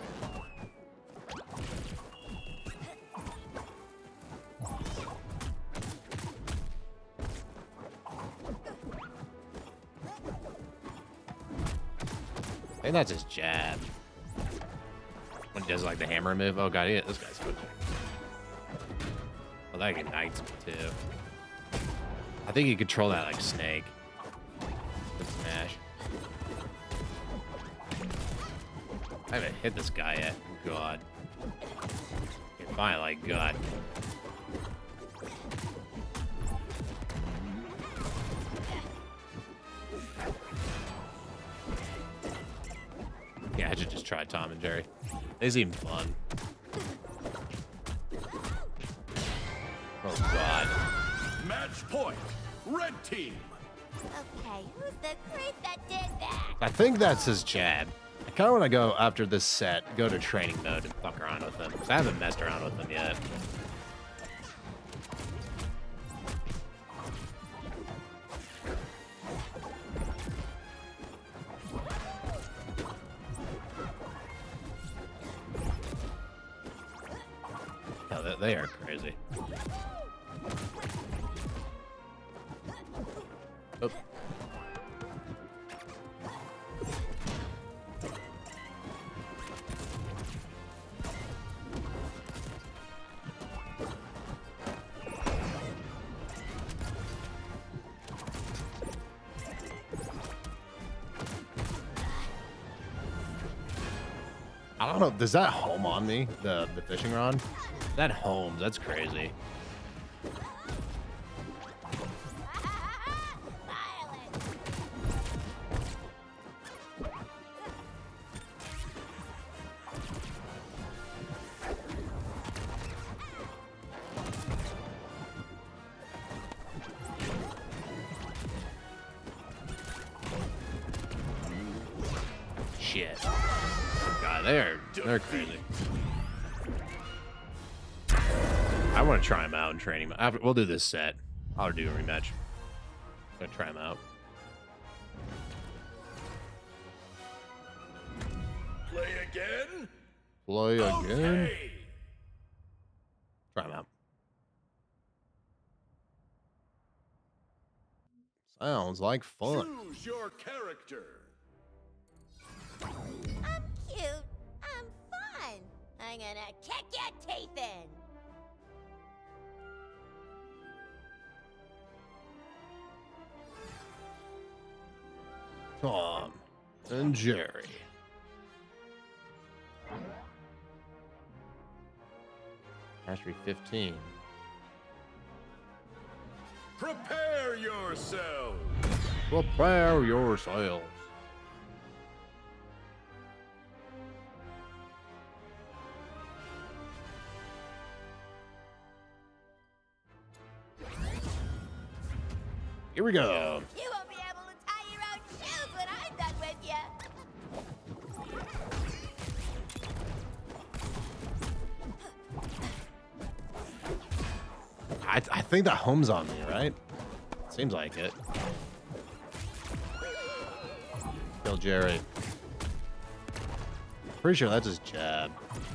I think that's his jab. When he does like the hammer move. Oh god, this guy's good. Well, that ignites me too. I think you control that like Snake. With smash. I haven't hit this guy yet. God. Okay, finally, God. Yeah, I should just try Tom and Jerry. They seem fun. Oh god. Match point. Red team. Okay, who's the creep that did that? I think that's his jab. I kind of want to go after this set, go to training mode and fuck around with him. 'Cause I haven't messed around with him yet. Oh, they are crazy. Oh. I don't know. Does that home on me? The fishing rod? That homes. That's crazy. Shit. God, they're crazy. I want to try him out and train him. We'll do this set. I'll do a rematch. I'm gonna try him out. Play again? Play again. Okay. Try him out. Sounds like fun. Choose your character. I'm cute. I'm fun. I'm gonna kick your teeth in. Tom and Jerry. Mastery 15. Prepare yourself. Prepare yourselves. Here we go. You won't be able to tie your own shoes when I'm done with you. I think that home's on me, right? Seems like it. Kill Jerry. Pretty sure that's his jab.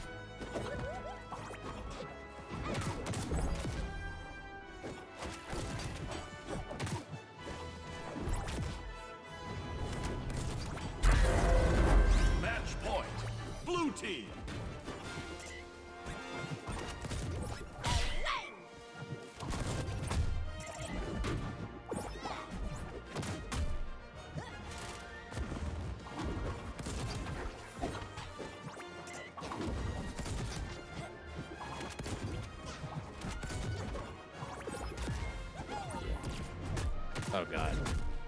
Match point. Blue team. Oh god.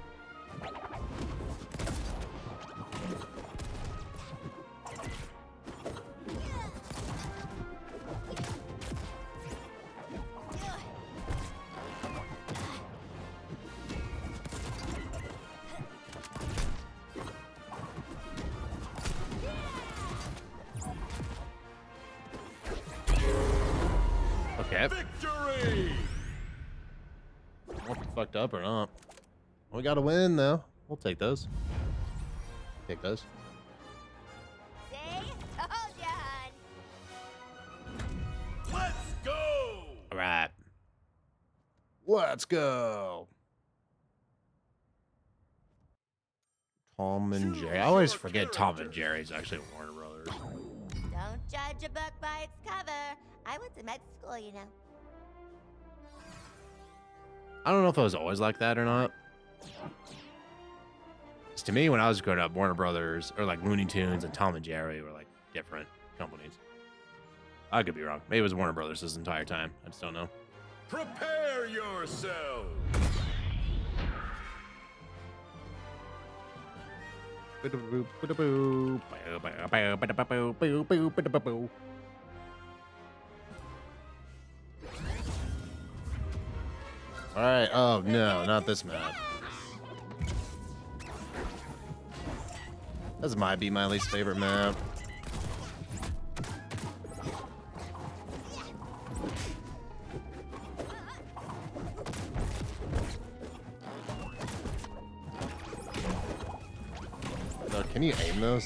Okay. Victory. Won't be fucked up or not. We gotta win though. We'll take those. Take those. See? Told ya, hon. Let's go. All right. Let's go. Tom and Jerry. I always forget Tom and Jerry's actually Warner Brothers. Don't judge a book by its cover. I went to med school, you know. I don't know if it was always like that or not. 'Cause to me, when I was growing up, Warner Brothers or like Looney Tunes and Tom and Jerry were like different companies. I could be wrong. Maybe it was Warner Brothers this entire time. I just don't know. Prepare yourself. All right. Oh no, not this map. This might be my least favorite map. No, can you aim those?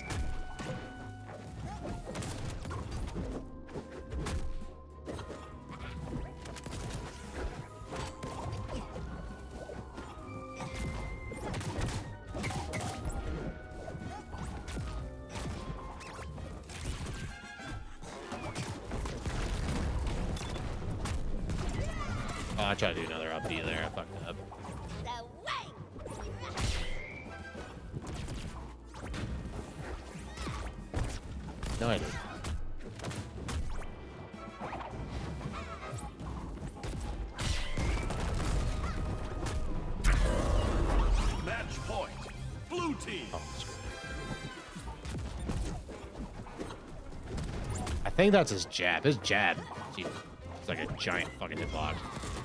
Oh, I tried to do another up B there. I fucked up. The way. No, I didn't. Match point. Blue team. Oh, screw it. I think that's his jab. His jab. Gee, it's like a giant fucking hitbox.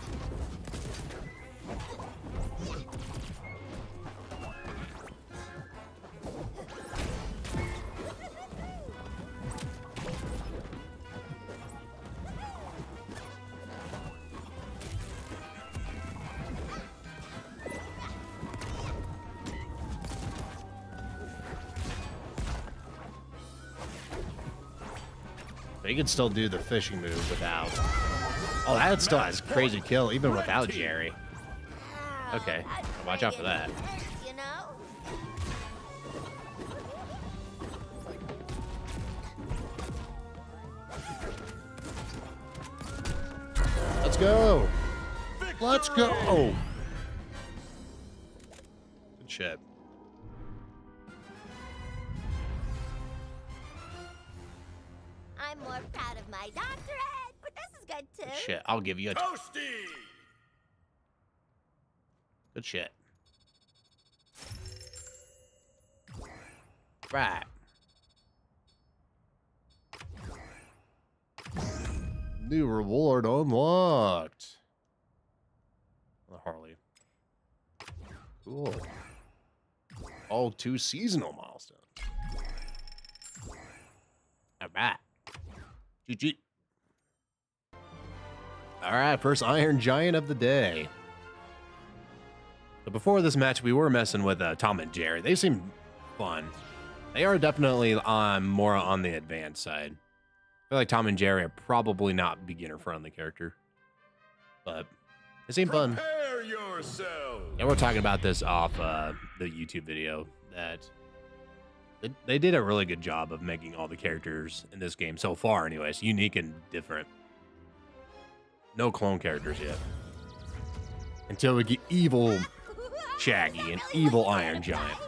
But he can still do the fishing move without. Oh, that still has crazy kill even without Jerry. Okay, watch out for that. You know? Let's go. Let's go. Good shit. I'm more proud of my doctorate, but this is good too. Shit, I'll give you a Toasty. good shit. Right. New reward unlocked. The Harley. Cool. All 2 seasonal milestones. All right. GG. All right, first Iron Giant of the day. But before this match, we were messing with Tom and Jerry. They seem fun. They are definitely more on the advanced side. I feel like Tom and Jerry are probably not beginner-friendly character, but they seem fun. Prepare yourselves. And we're talking about this off the YouTube video that they did a really good job of making all the characters in this game so far, anyways, unique and different. No clone characters yet. Until we get evil Shaggy and evil Iron Giant.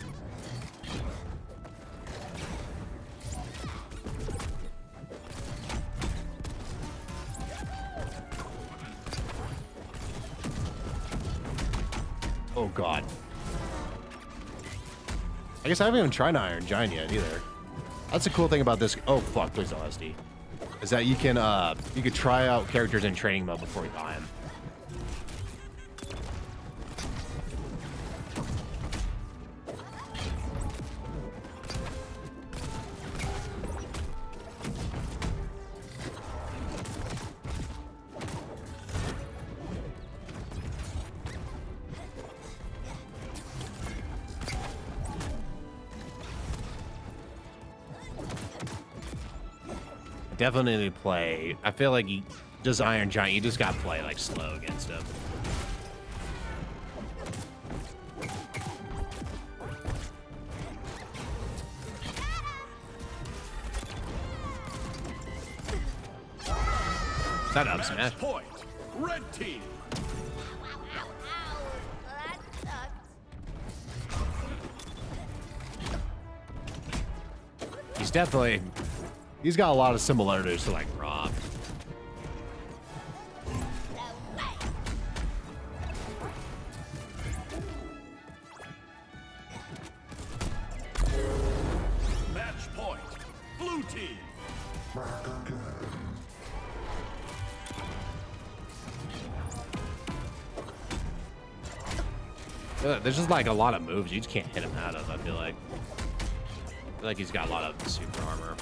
Oh god. I guess I haven't even tried Iron Giant yet either. That's the cool thing about this. Oh fuck, please don't SD. Is that you can try out characters in training mode before you buy them. Definitely play. I feel like just Iron Giant, you just gotta play like slow against him. That up smash. Match point. Red team. Ow, ow, ow. Well, that sucked. He's got a lot of similarities to like Rob. Match point. Blue team. There's just like a lot of moves you just can't hit him out of, I feel like. I feel like he's got a lot of super armor.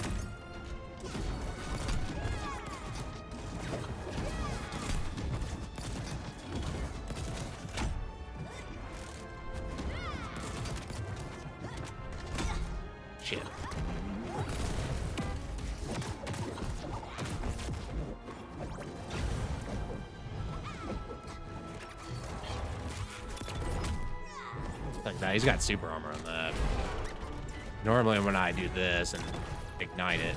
Shit. Like that, he's got super armor on that. Normally when I do this and ignite it.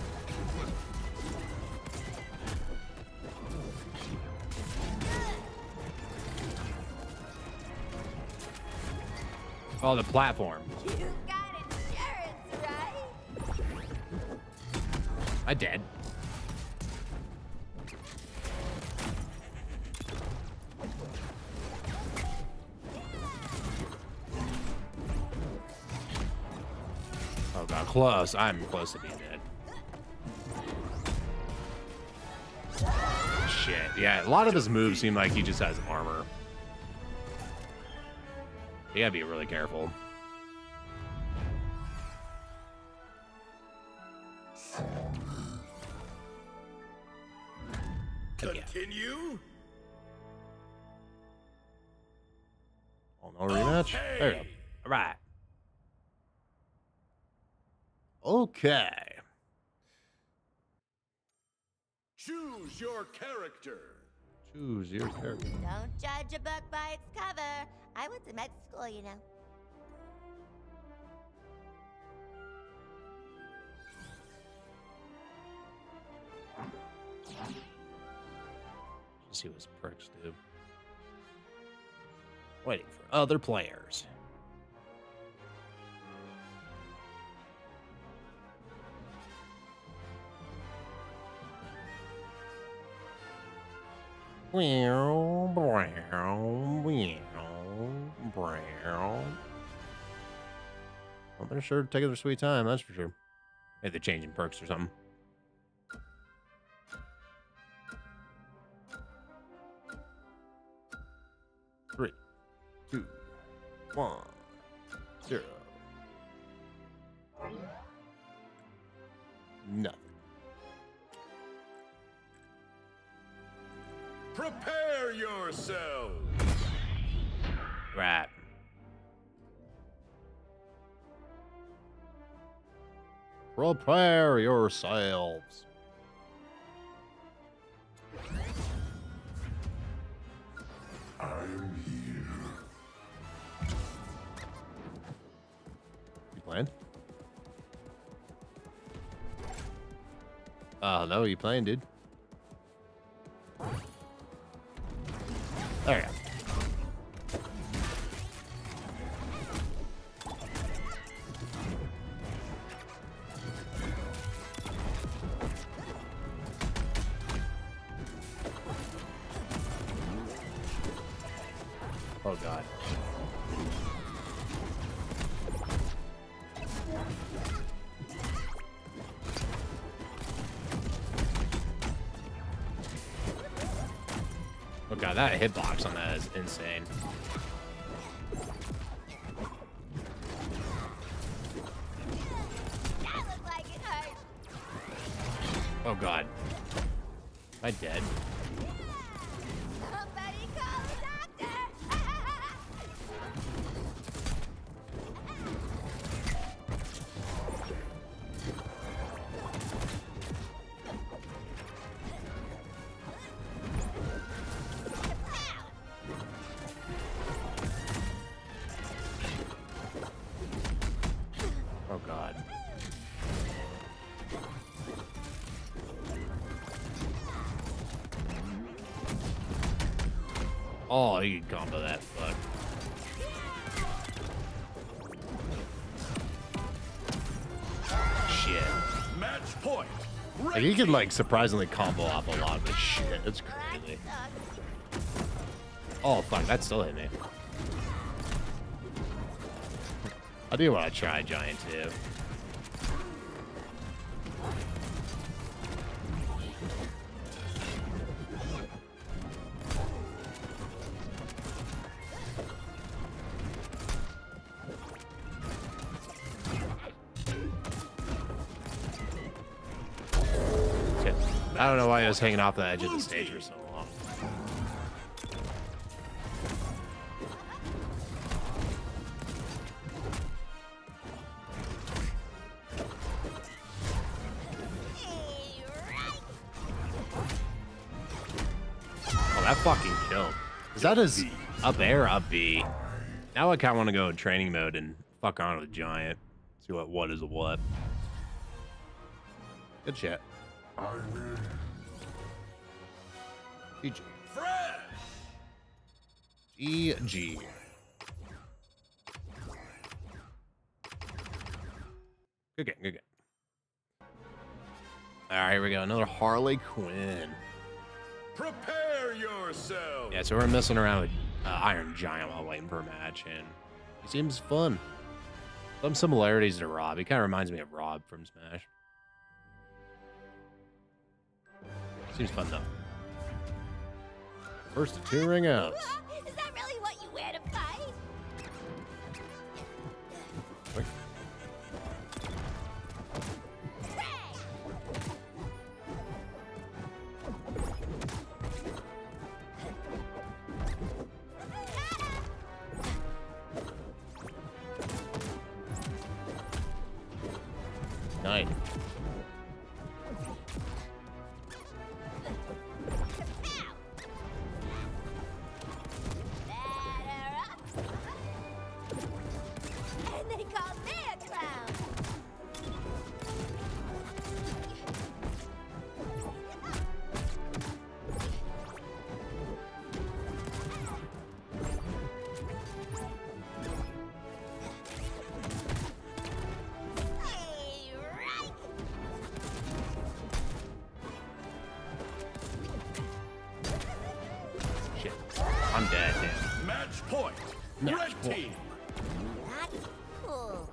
Oh, the platform. You got insurance, right? I did. Oh god, close. I'm close to being dead. Shit. Yeah, a lot of his moves seem like he just has armor. You gotta be really careful. Continue? Oh, no rematch? Okay. There you go. All right. Okay. Choose your character. Choose your character. Don't judge a book by its cover. I went to med school, you know. Let's see what his perks do. Waiting for other players. Well, they're sure taking their sweet time, that's for sure. Maybe they're changing perks or something. Three, 2, 1, 0. Nothing. Prepare yourselves. Right. Prepare yourselves. I'm here. You playing? No, you playing, dude? There you go. Oh god. Oh god, that hitbox on that is insane. That looked like it hurt. Oh god. Am I dead? Somebody call a doctor. Oh god. Oh, you can combo that fuck. Shit. Match point. Like, he can like surprisingly combo off a lot of this shit. It's crazy. Oh fuck, that still hit me. I do want to try Giant too. Shit. I don't know why I was hanging off the edge of the stage for so long. Oh, that fucking killed. Is that his up air, up B? Now I kind of want to go in training mode and fuck on with Giant. See what is what. Good shit. GG. Fresh. GG. Good game, good game. All right, here we go. Another Harley Quinn. Prepare yourself. Yeah, so we're messing around with Iron Giant while waiting for a match, and he seems fun. Some similarities to Rob. He kind of reminds me of Rob from Smash. Seems fun, though. First of 2 ring outs. Is that really what you wear to fight? Wait. Nice. And they call me a clown. Hey, right. Shit. I'm dead, damn. Match point. Match Red point. team. That's cool.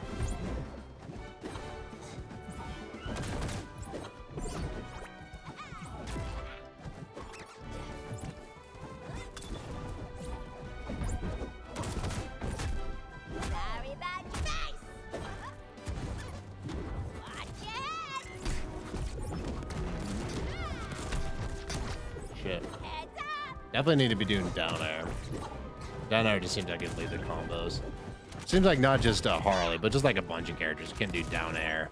Sorry about your face. Watch it. Shit. Heads up. Definitely need to be doing down air. Down air just seems like it lead the combos. Seems like not just Harley, but just like a bunch of characters can do down air.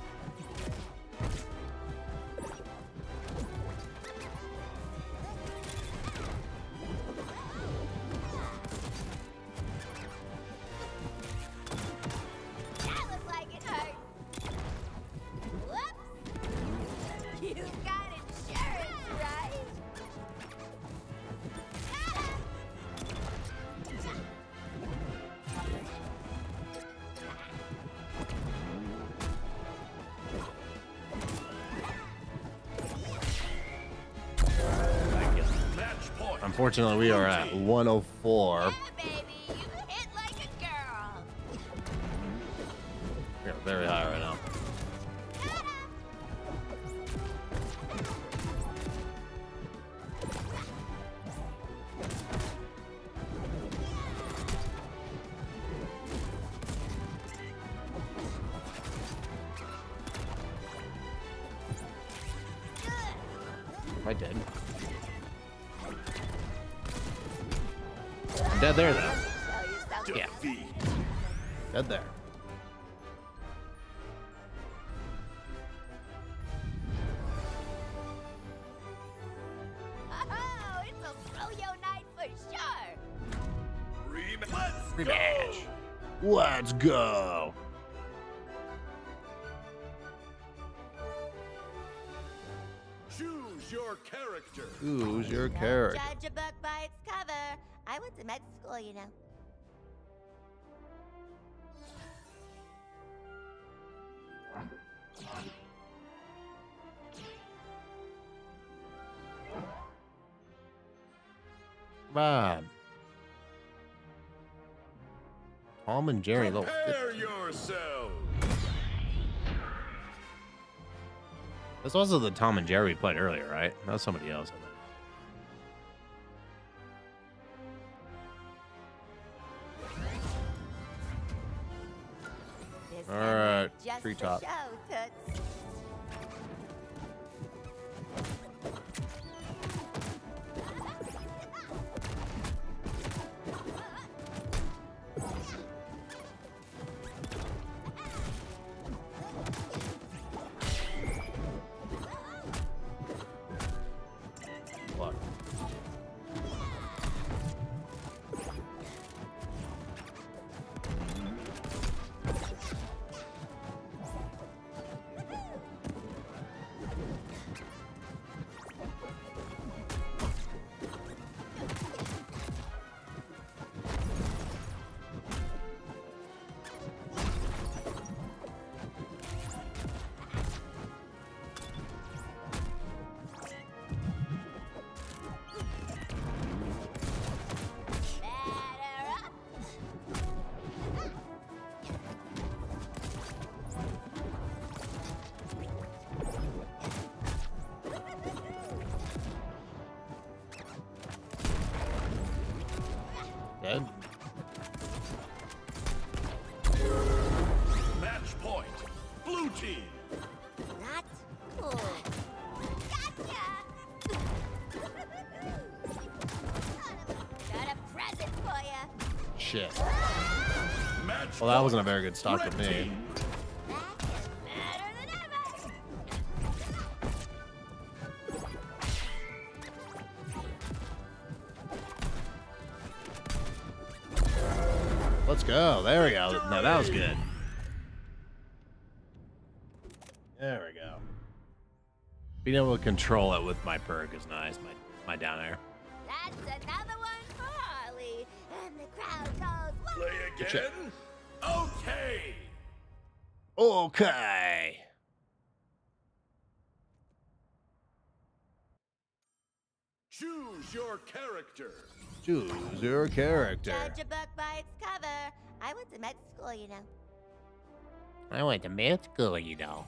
That looked like it hurt. Whoops. You got insurance, right? Match point. Unfortunately, we are at 104. Yeah, baby, you hit like a girl. We're very high right now. I did. I'm dead there, though. Show you something. Yeah. Defeat. Dead there. Oh, it's a froyo night for sure. Let's Rematch. go. Let's go. Choose your character. Who's your Don't character? judge a book by its cover. I went to med school, you know. Come on. Tom and Jerry, little. Prepare yourself. That's also the Tom and Jerry we played earlier, right? That was somebody else. This All time right, just treetop. for show, Toots. Fuck. shit. Match Well, that wasn't a very good start Red for me. team. Better than ever. Let's go. There we go. No, that was good. There we go. Being able to control it with my perk is nice. My down air. That's another one for Harley. And the crowd goes, "Whoa." Play again? Okay. Okay. Choose your character. Choose your character. Judge a book by its cover. I went to med school, you know. I went to med school, you know.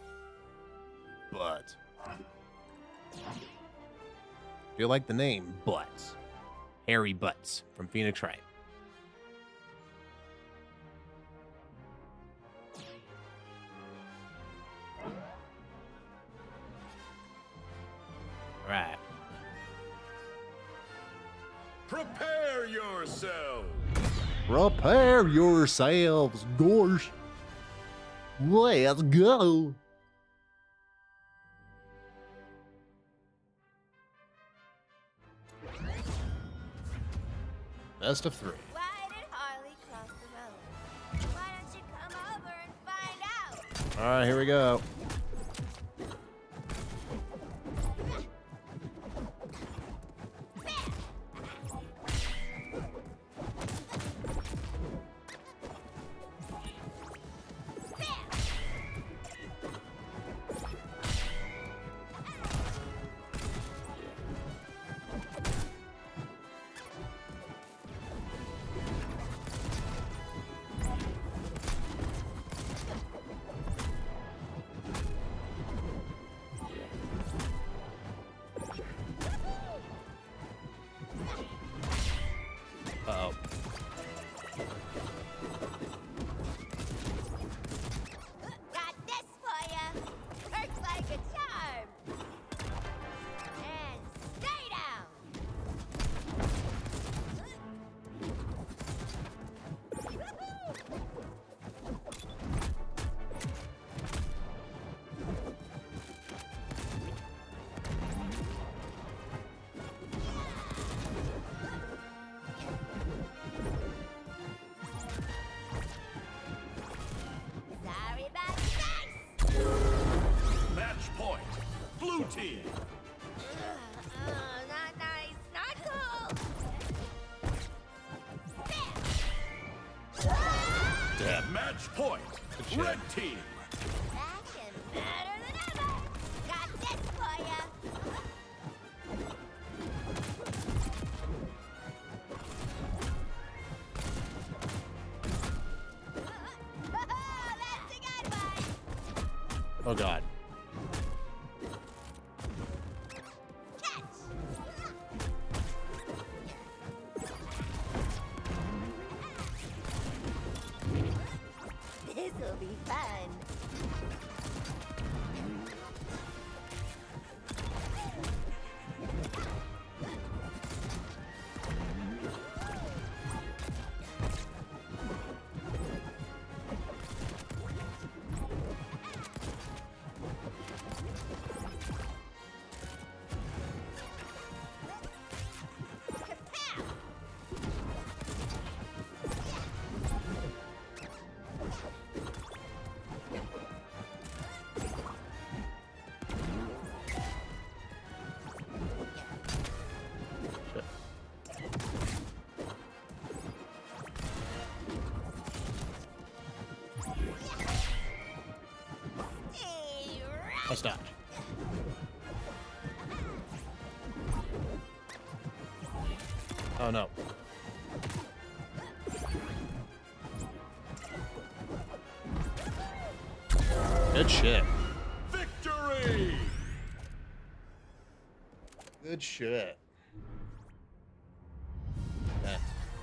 But. Do you like the name Butts? Harry Butts from Phoenix Wright. All right. Prepare yourselves. Prepare yourselves, gosh. Let's go. Best of 3. Why did Harley cross the road? Why don't you come over and find out? All right, here we go. Uh-oh. Got this for ya. Works like a charm. And stay down. Sorry about this. Match point. Blue team. Not nice, not cool. Match point. shit. Red team. Back and better than ever. Got this for ya. That's a good one. Oh, God. Catch. This'll be fun. Let's dodge. Oh, no. Good shit. Victory. Good shit. Yeah.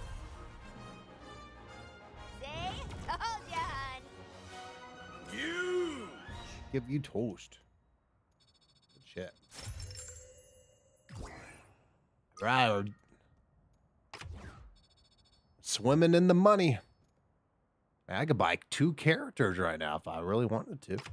See? Told ya, hon. Huge. Give you toast. Good shit. Right. swimming in the money. I could buy 2 characters right now if I really wanted to.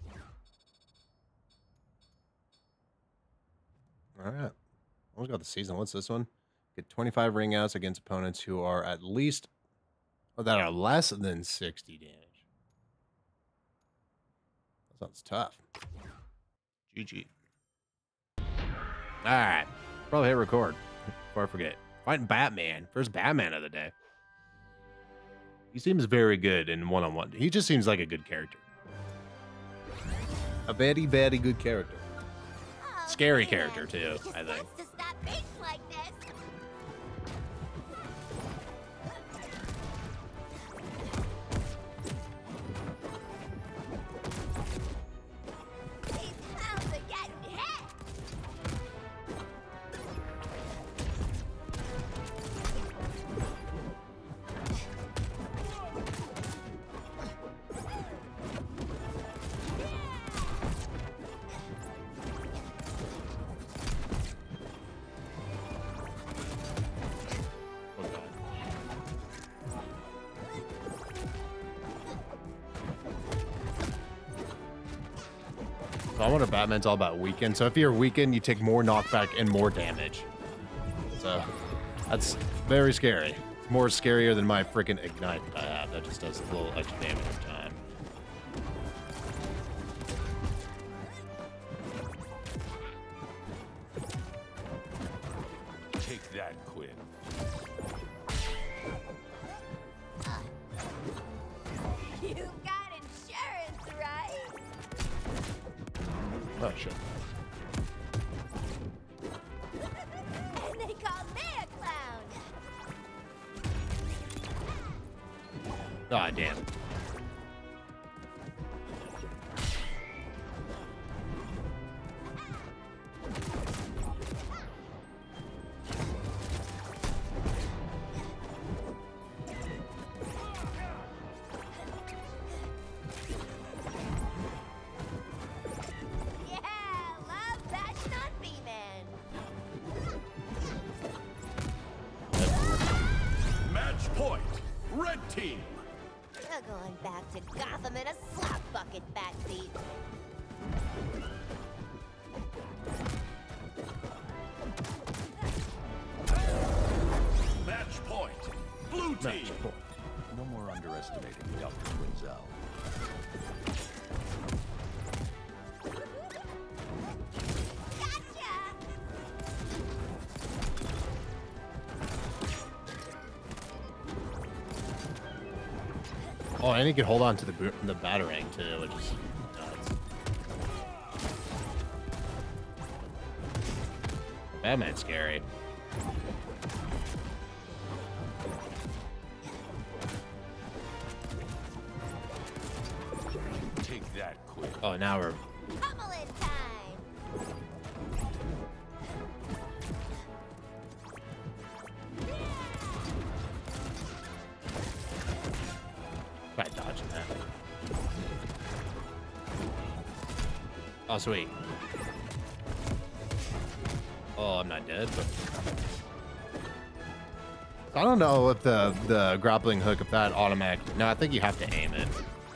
All right. Almost got the season. What's this one? Get 25 ring outs against opponents who are at least, or that are less than 60 damage. That sounds tough. GG. All right. Probably hit record before I forget. Fighting Batman. First Batman of the day. He seems very good in one-on-one. He just seems like a good character. A very, very good character. Oh, Scary man. character, too, He just I think. wants to stop being like this. These hounds are getting hit. So I wonder if Batman's all about weakened. So if you're weakened, you take more knockback and more damage. So that's very scary. It's more scarier than my freaking ignite that I have. That just does a little extra damage every time. Take that, Quinn. You got insurance, right? Oh, shit. And they call me a clown. Ah, damn. Yeah, love that not me, man. Match point. Red team. You're going back to Gotham in a slop bucket, Backseat. Match point. Blue team. Match point. No more underestimating Dr. Quinzel. Gotcha! Oh, and he can hold on to the batarang too, which is nuts. Batman's scary. Take that, Quinn. Oh, now we're Pummeling time! try dodging that. Oh, sweet. Oh, I'm not dead, but I don't know if the grappling hook, if that automatic. No, I think you have to aim it.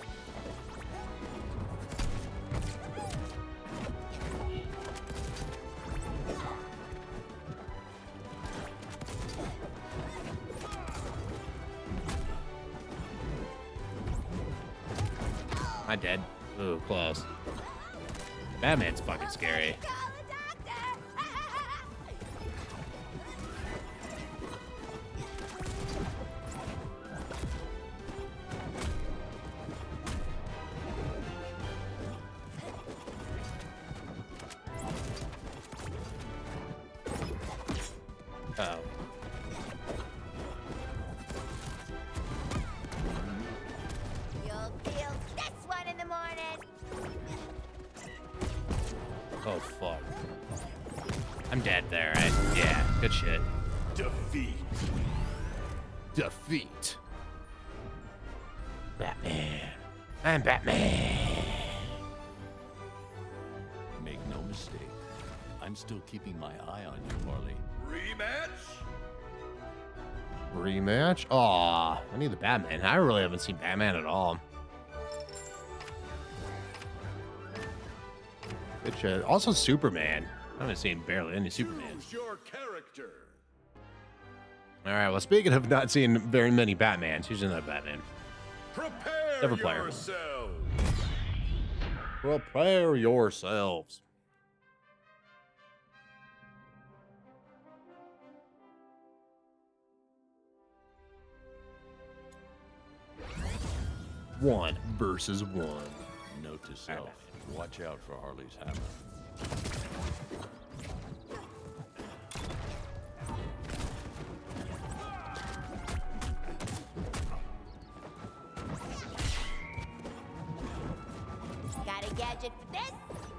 I'm dead. Ooh, close. Batman's fucking scary. Call the doctor! Oh. You'll feel this one in the morning! Oh, fuck. I'm dead there, right? Yeah, good shit. Defeat. Defeat. Batman. I'm Batman. Make no mistake. I'm still keeping my eye on you, Harley. Rematch. Rematch? Aw, I need the Batman. I really haven't seen Batman at all. Good shit. Also Superman. I haven't seen barely any Superman. Choose your character. All right, well, speaking of not seeing very many Batmans, who's in that Batman? Prepare Never play her. yourselves. Prepare yourselves. One versus one. Note to self. Watch out for Harley's hammer. Got a gadget for this?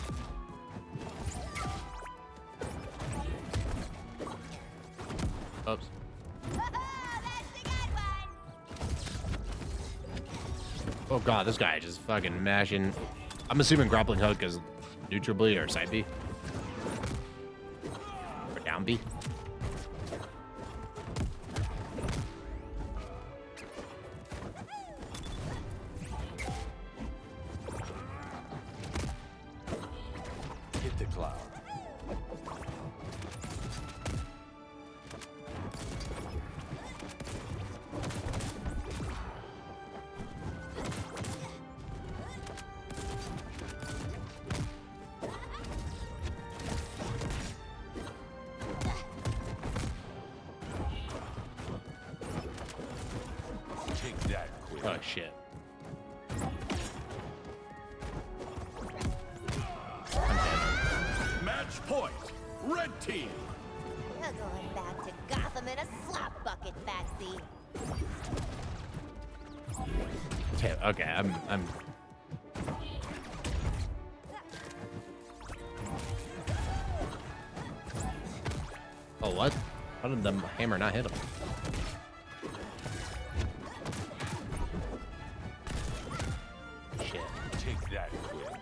Oops. That's a good one. Oh god, this guy just fucking mashing. I'm assuming grappling hook is neutral B or side B. Or down B. Hit the cloud. Take that quick. Oh shit. I'm dead. Match point. Red team. You're going back to Gotham in a slop bucket, Batsy. Okay, I'm Oh what? How did the hammer not hit him? Shit. Take that quick.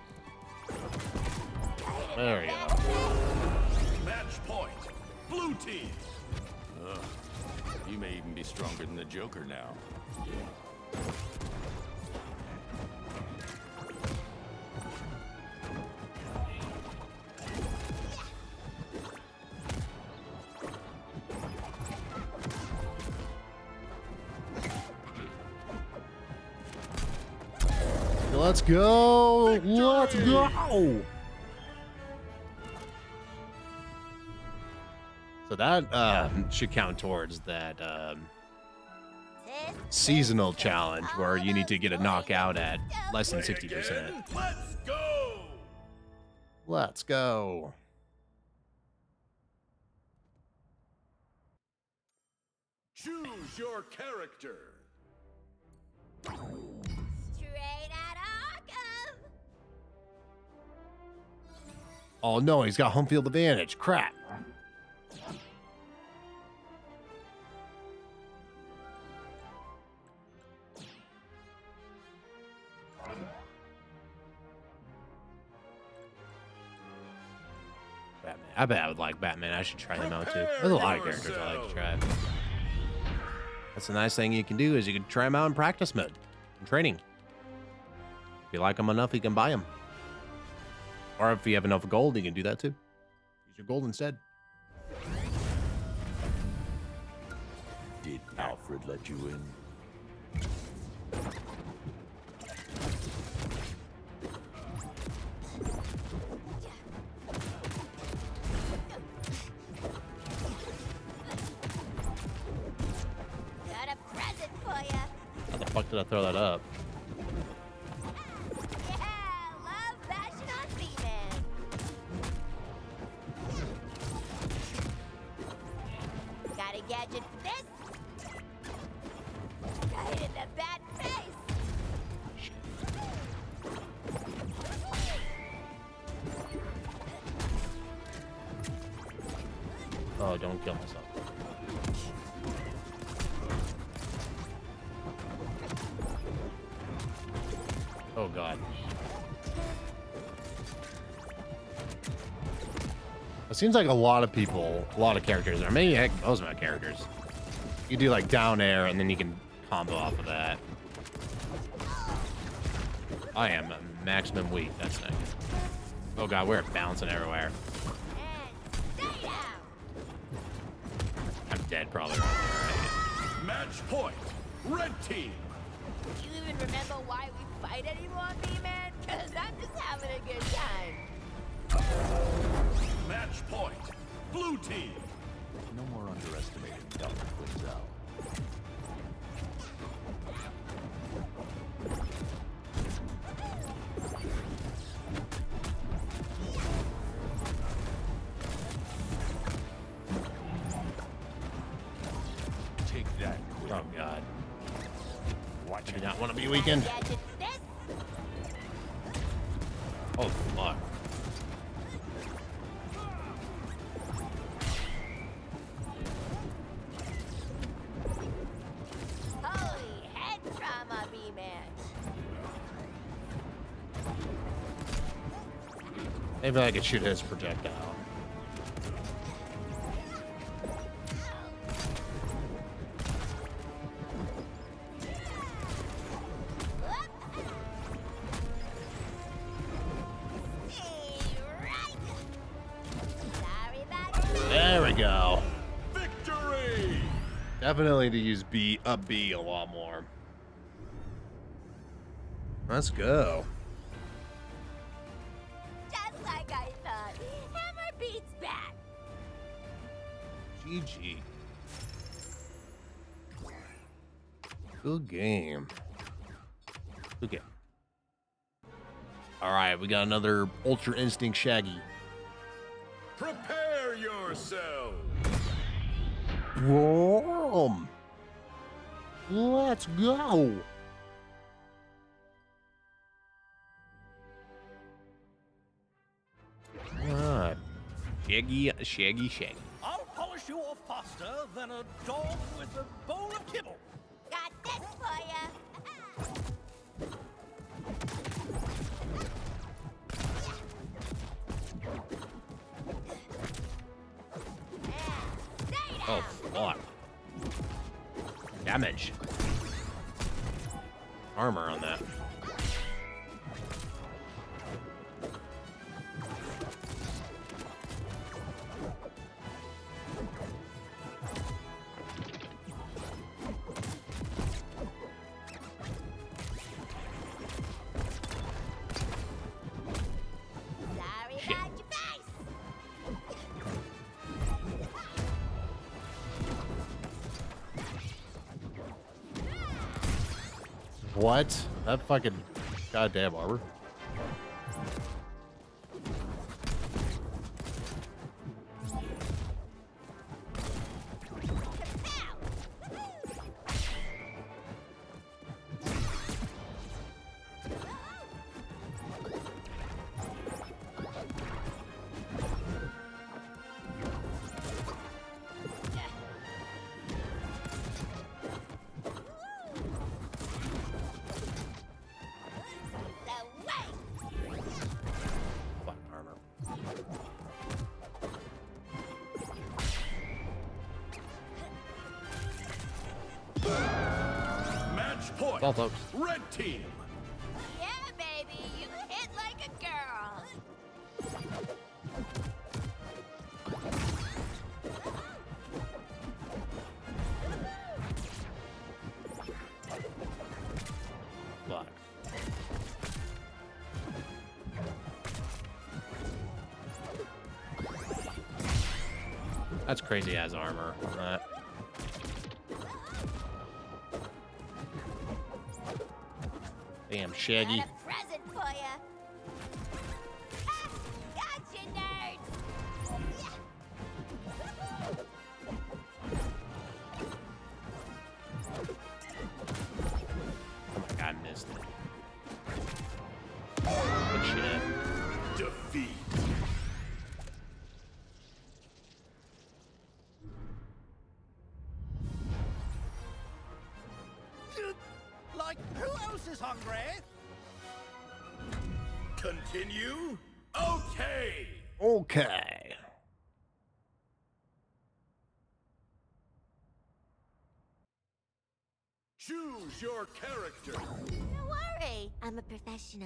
There we go. Match point. Blue team. You may even be stronger than the Joker now. Let's go! Let's go! So that should count towards that seasonal challenge where you need to get a knockout at less than 60%. Again, let's go. Let's go. Choose your character. Straight out of Arkham. Oh no, he's got home field advantage. Crap. Batman. I bet I would like Batman. I should try him out too. There's a lot of characters I like to try. That's the nice thing you can do is you can try them out in practice mode, in training. If you like them enough, you can buy them. Or if you have enough gold, you can do that too. Use your gold instead. Did Alfred let you in? Got a present for ya. How the fuck did I throw that up? Yeah, love bashing on B-Man. Got a gadget for this? Right in the bad face. Oh, don't kill myself. Oh god. It seems like a lot of people, a lot of characters, or maybe heck, most of my characters, You do like down air, and then you can combo off of that. I am maximum weak. That's nice. Oh god, we're bouncing everywhere. And stay down. I'm dead probably right there. Match point. Red team. Do you even remember why we fight anymore, B-Man? Cause I'm just having a good time. Match point. Blue team. No more underestimating Dr. Quinzel. Take that, Quinn. Oh god. Watch I do it. not want to be weakened. Gadget this. Oh fuck. Holy head trauma, B-Man. Maybe I could shoot his projectile. Sorry about that. There we go. Victory. Definitely to use B a lot more. Let's go. Just like I thought. Hammer beats back. GG. Good game. Good game. All right, we got another Ultra Instinct Shaggy. Prepare yourself. Whoa. Let's go. All right. Shaggy. I'll polish you off faster than a dog with a bowl of kibble. Got this for ya. Stay down. Oh, fuck. Damage. Armor on that. Sorry Shit. about your face. What? That fucking goddamn armor. The way. Fucking armor. Match point. Well, folks. Red team. Yeah, baby, you hit like a girl. Fuck. That's crazy as armor on that. Damn, Shaggy. Got a present for ya. Gotcha, nerds. Oh my god, I missed it. Good shit. Defeat. Like, who else is hungry? Continue. Okay. Okay. Choose your character. Don't worry, I'm a professional.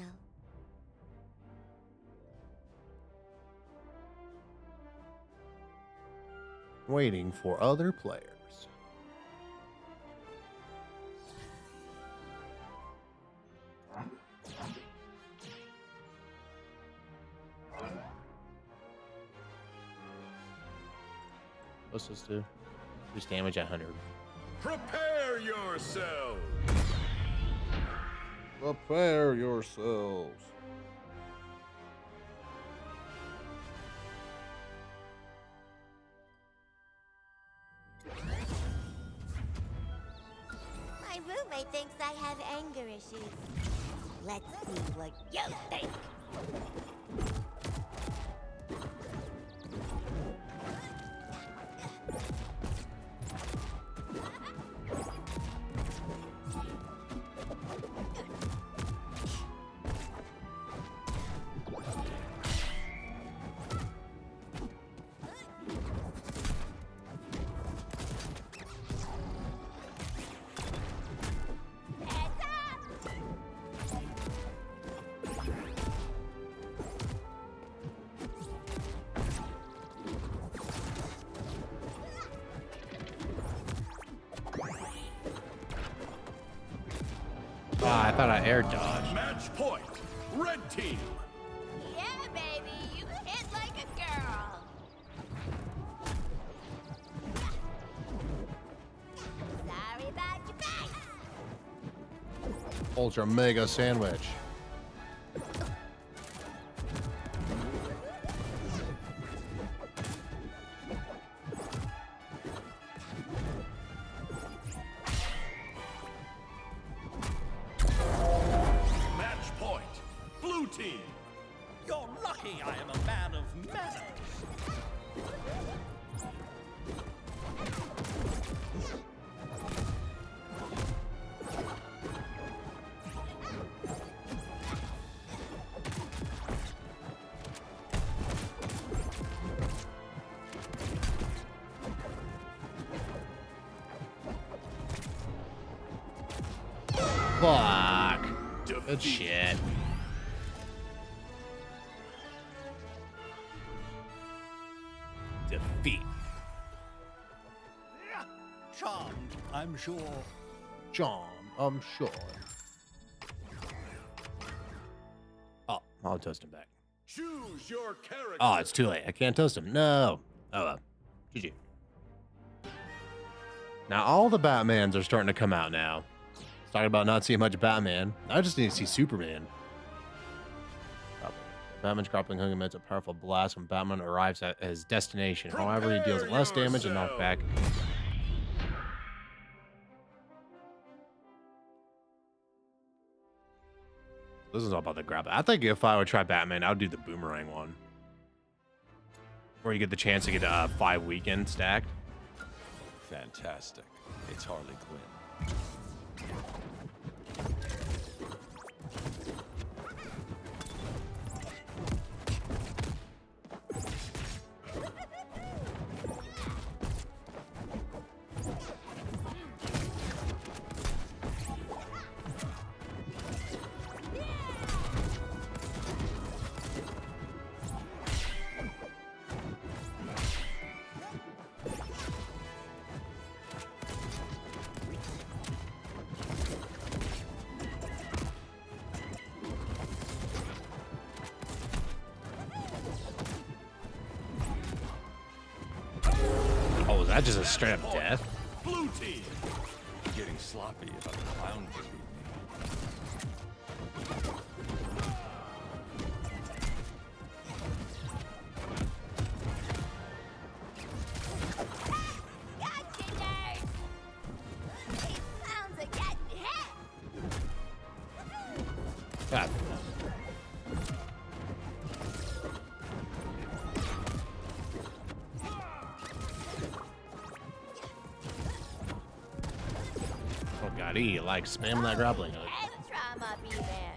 Waiting for other players. What's this do? Boost damage at 100. Prepare yourselves. Prepare yourselves. My roommate thinks I have anger issues. Let's see what you think. Ah, I thought I air dodged. Match point. Red team. Yeah, baby, you hit like a girl. Sorry about your face. Ultra mega sandwich. Match point. Blue team. You're lucky I am a man of manners. Fuck. Good Defeat. shit. Defeat. Charmed, I'm sure. John, I'm sure. Oh, I'll toast him back. Choose your character. Oh, it's too late. I can't toast him. No. Oh, well. GG. Now, all the Batmans are starting to come out now. Talking about not seeing much Batman. I just need to see Superman. Batman's grappling hook emits a powerful blast when Batman arrives at his destination. However, he deals less damage and knockback. This is all about the grapple. I think if I would try Batman, I would do the boomerang one. Where you get the chance to get 5 weekends stacked. Fantastic. It's Harley Quinn. Oh, is that just a straight up death? Blue team. Getting sloppy about the clown to beat me. Gotcha, nerd. These clowns are getting hit. God. Oh god, he like spamming that grappling hook. And trauma, B-Man.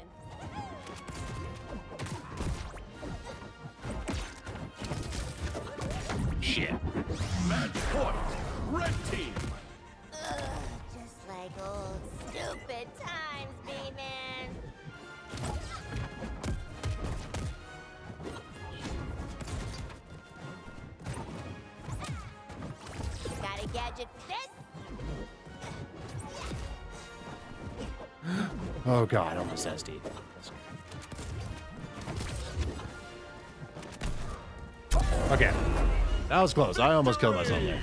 Shit. Match point. Red team. Ugh, just like old budget for this. Oh god, almost SD. Okay. That was close. I almost killed myself there.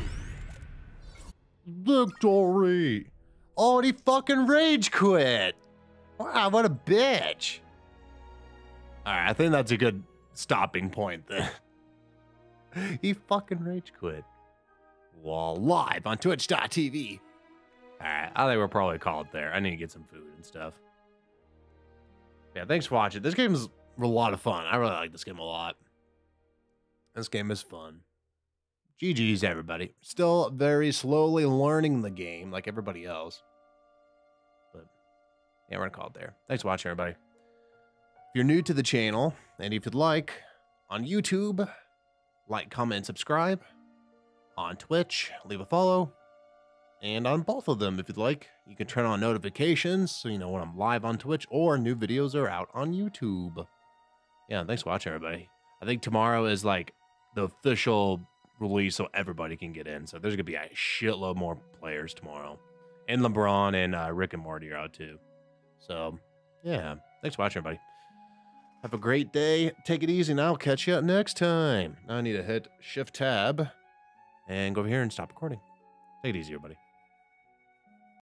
Victory! Oh, and he fucking rage quit. Wow, what a bitch. Alright, I think that's a good stopping point then. He fucking rage quit. Well, live on twitch.tv. Alright, I think we're probably called there. I need to get some food and stuff. Yeah, thanks for watching. This game is a lot of fun. I really like this game a lot. This game is fun. GG's, everybody. Still very slowly learning the game like everybody else. But, yeah, we're gonna call it there. Thanks for watching, everybody. If you're new to the channel, and if you'd like, on YouTube, like, comment, and subscribe. On Twitch, leave a follow. And on both of them, if you'd like, you can turn on notifications so you know when I'm live on Twitch or new videos are out on YouTube. Yeah, thanks for watching, everybody. I think tomorrow is like the official release so everybody can get in. So there's going to be a shitload more players tomorrow. And LeBron and Rick and Morty are out too. So, yeah, thanks for watching, everybody. Have a great day. Take it easy, and I'll catch you next time. Now I need to hit Shift-Tab and go over here and stop recording. Take it easy, everybody.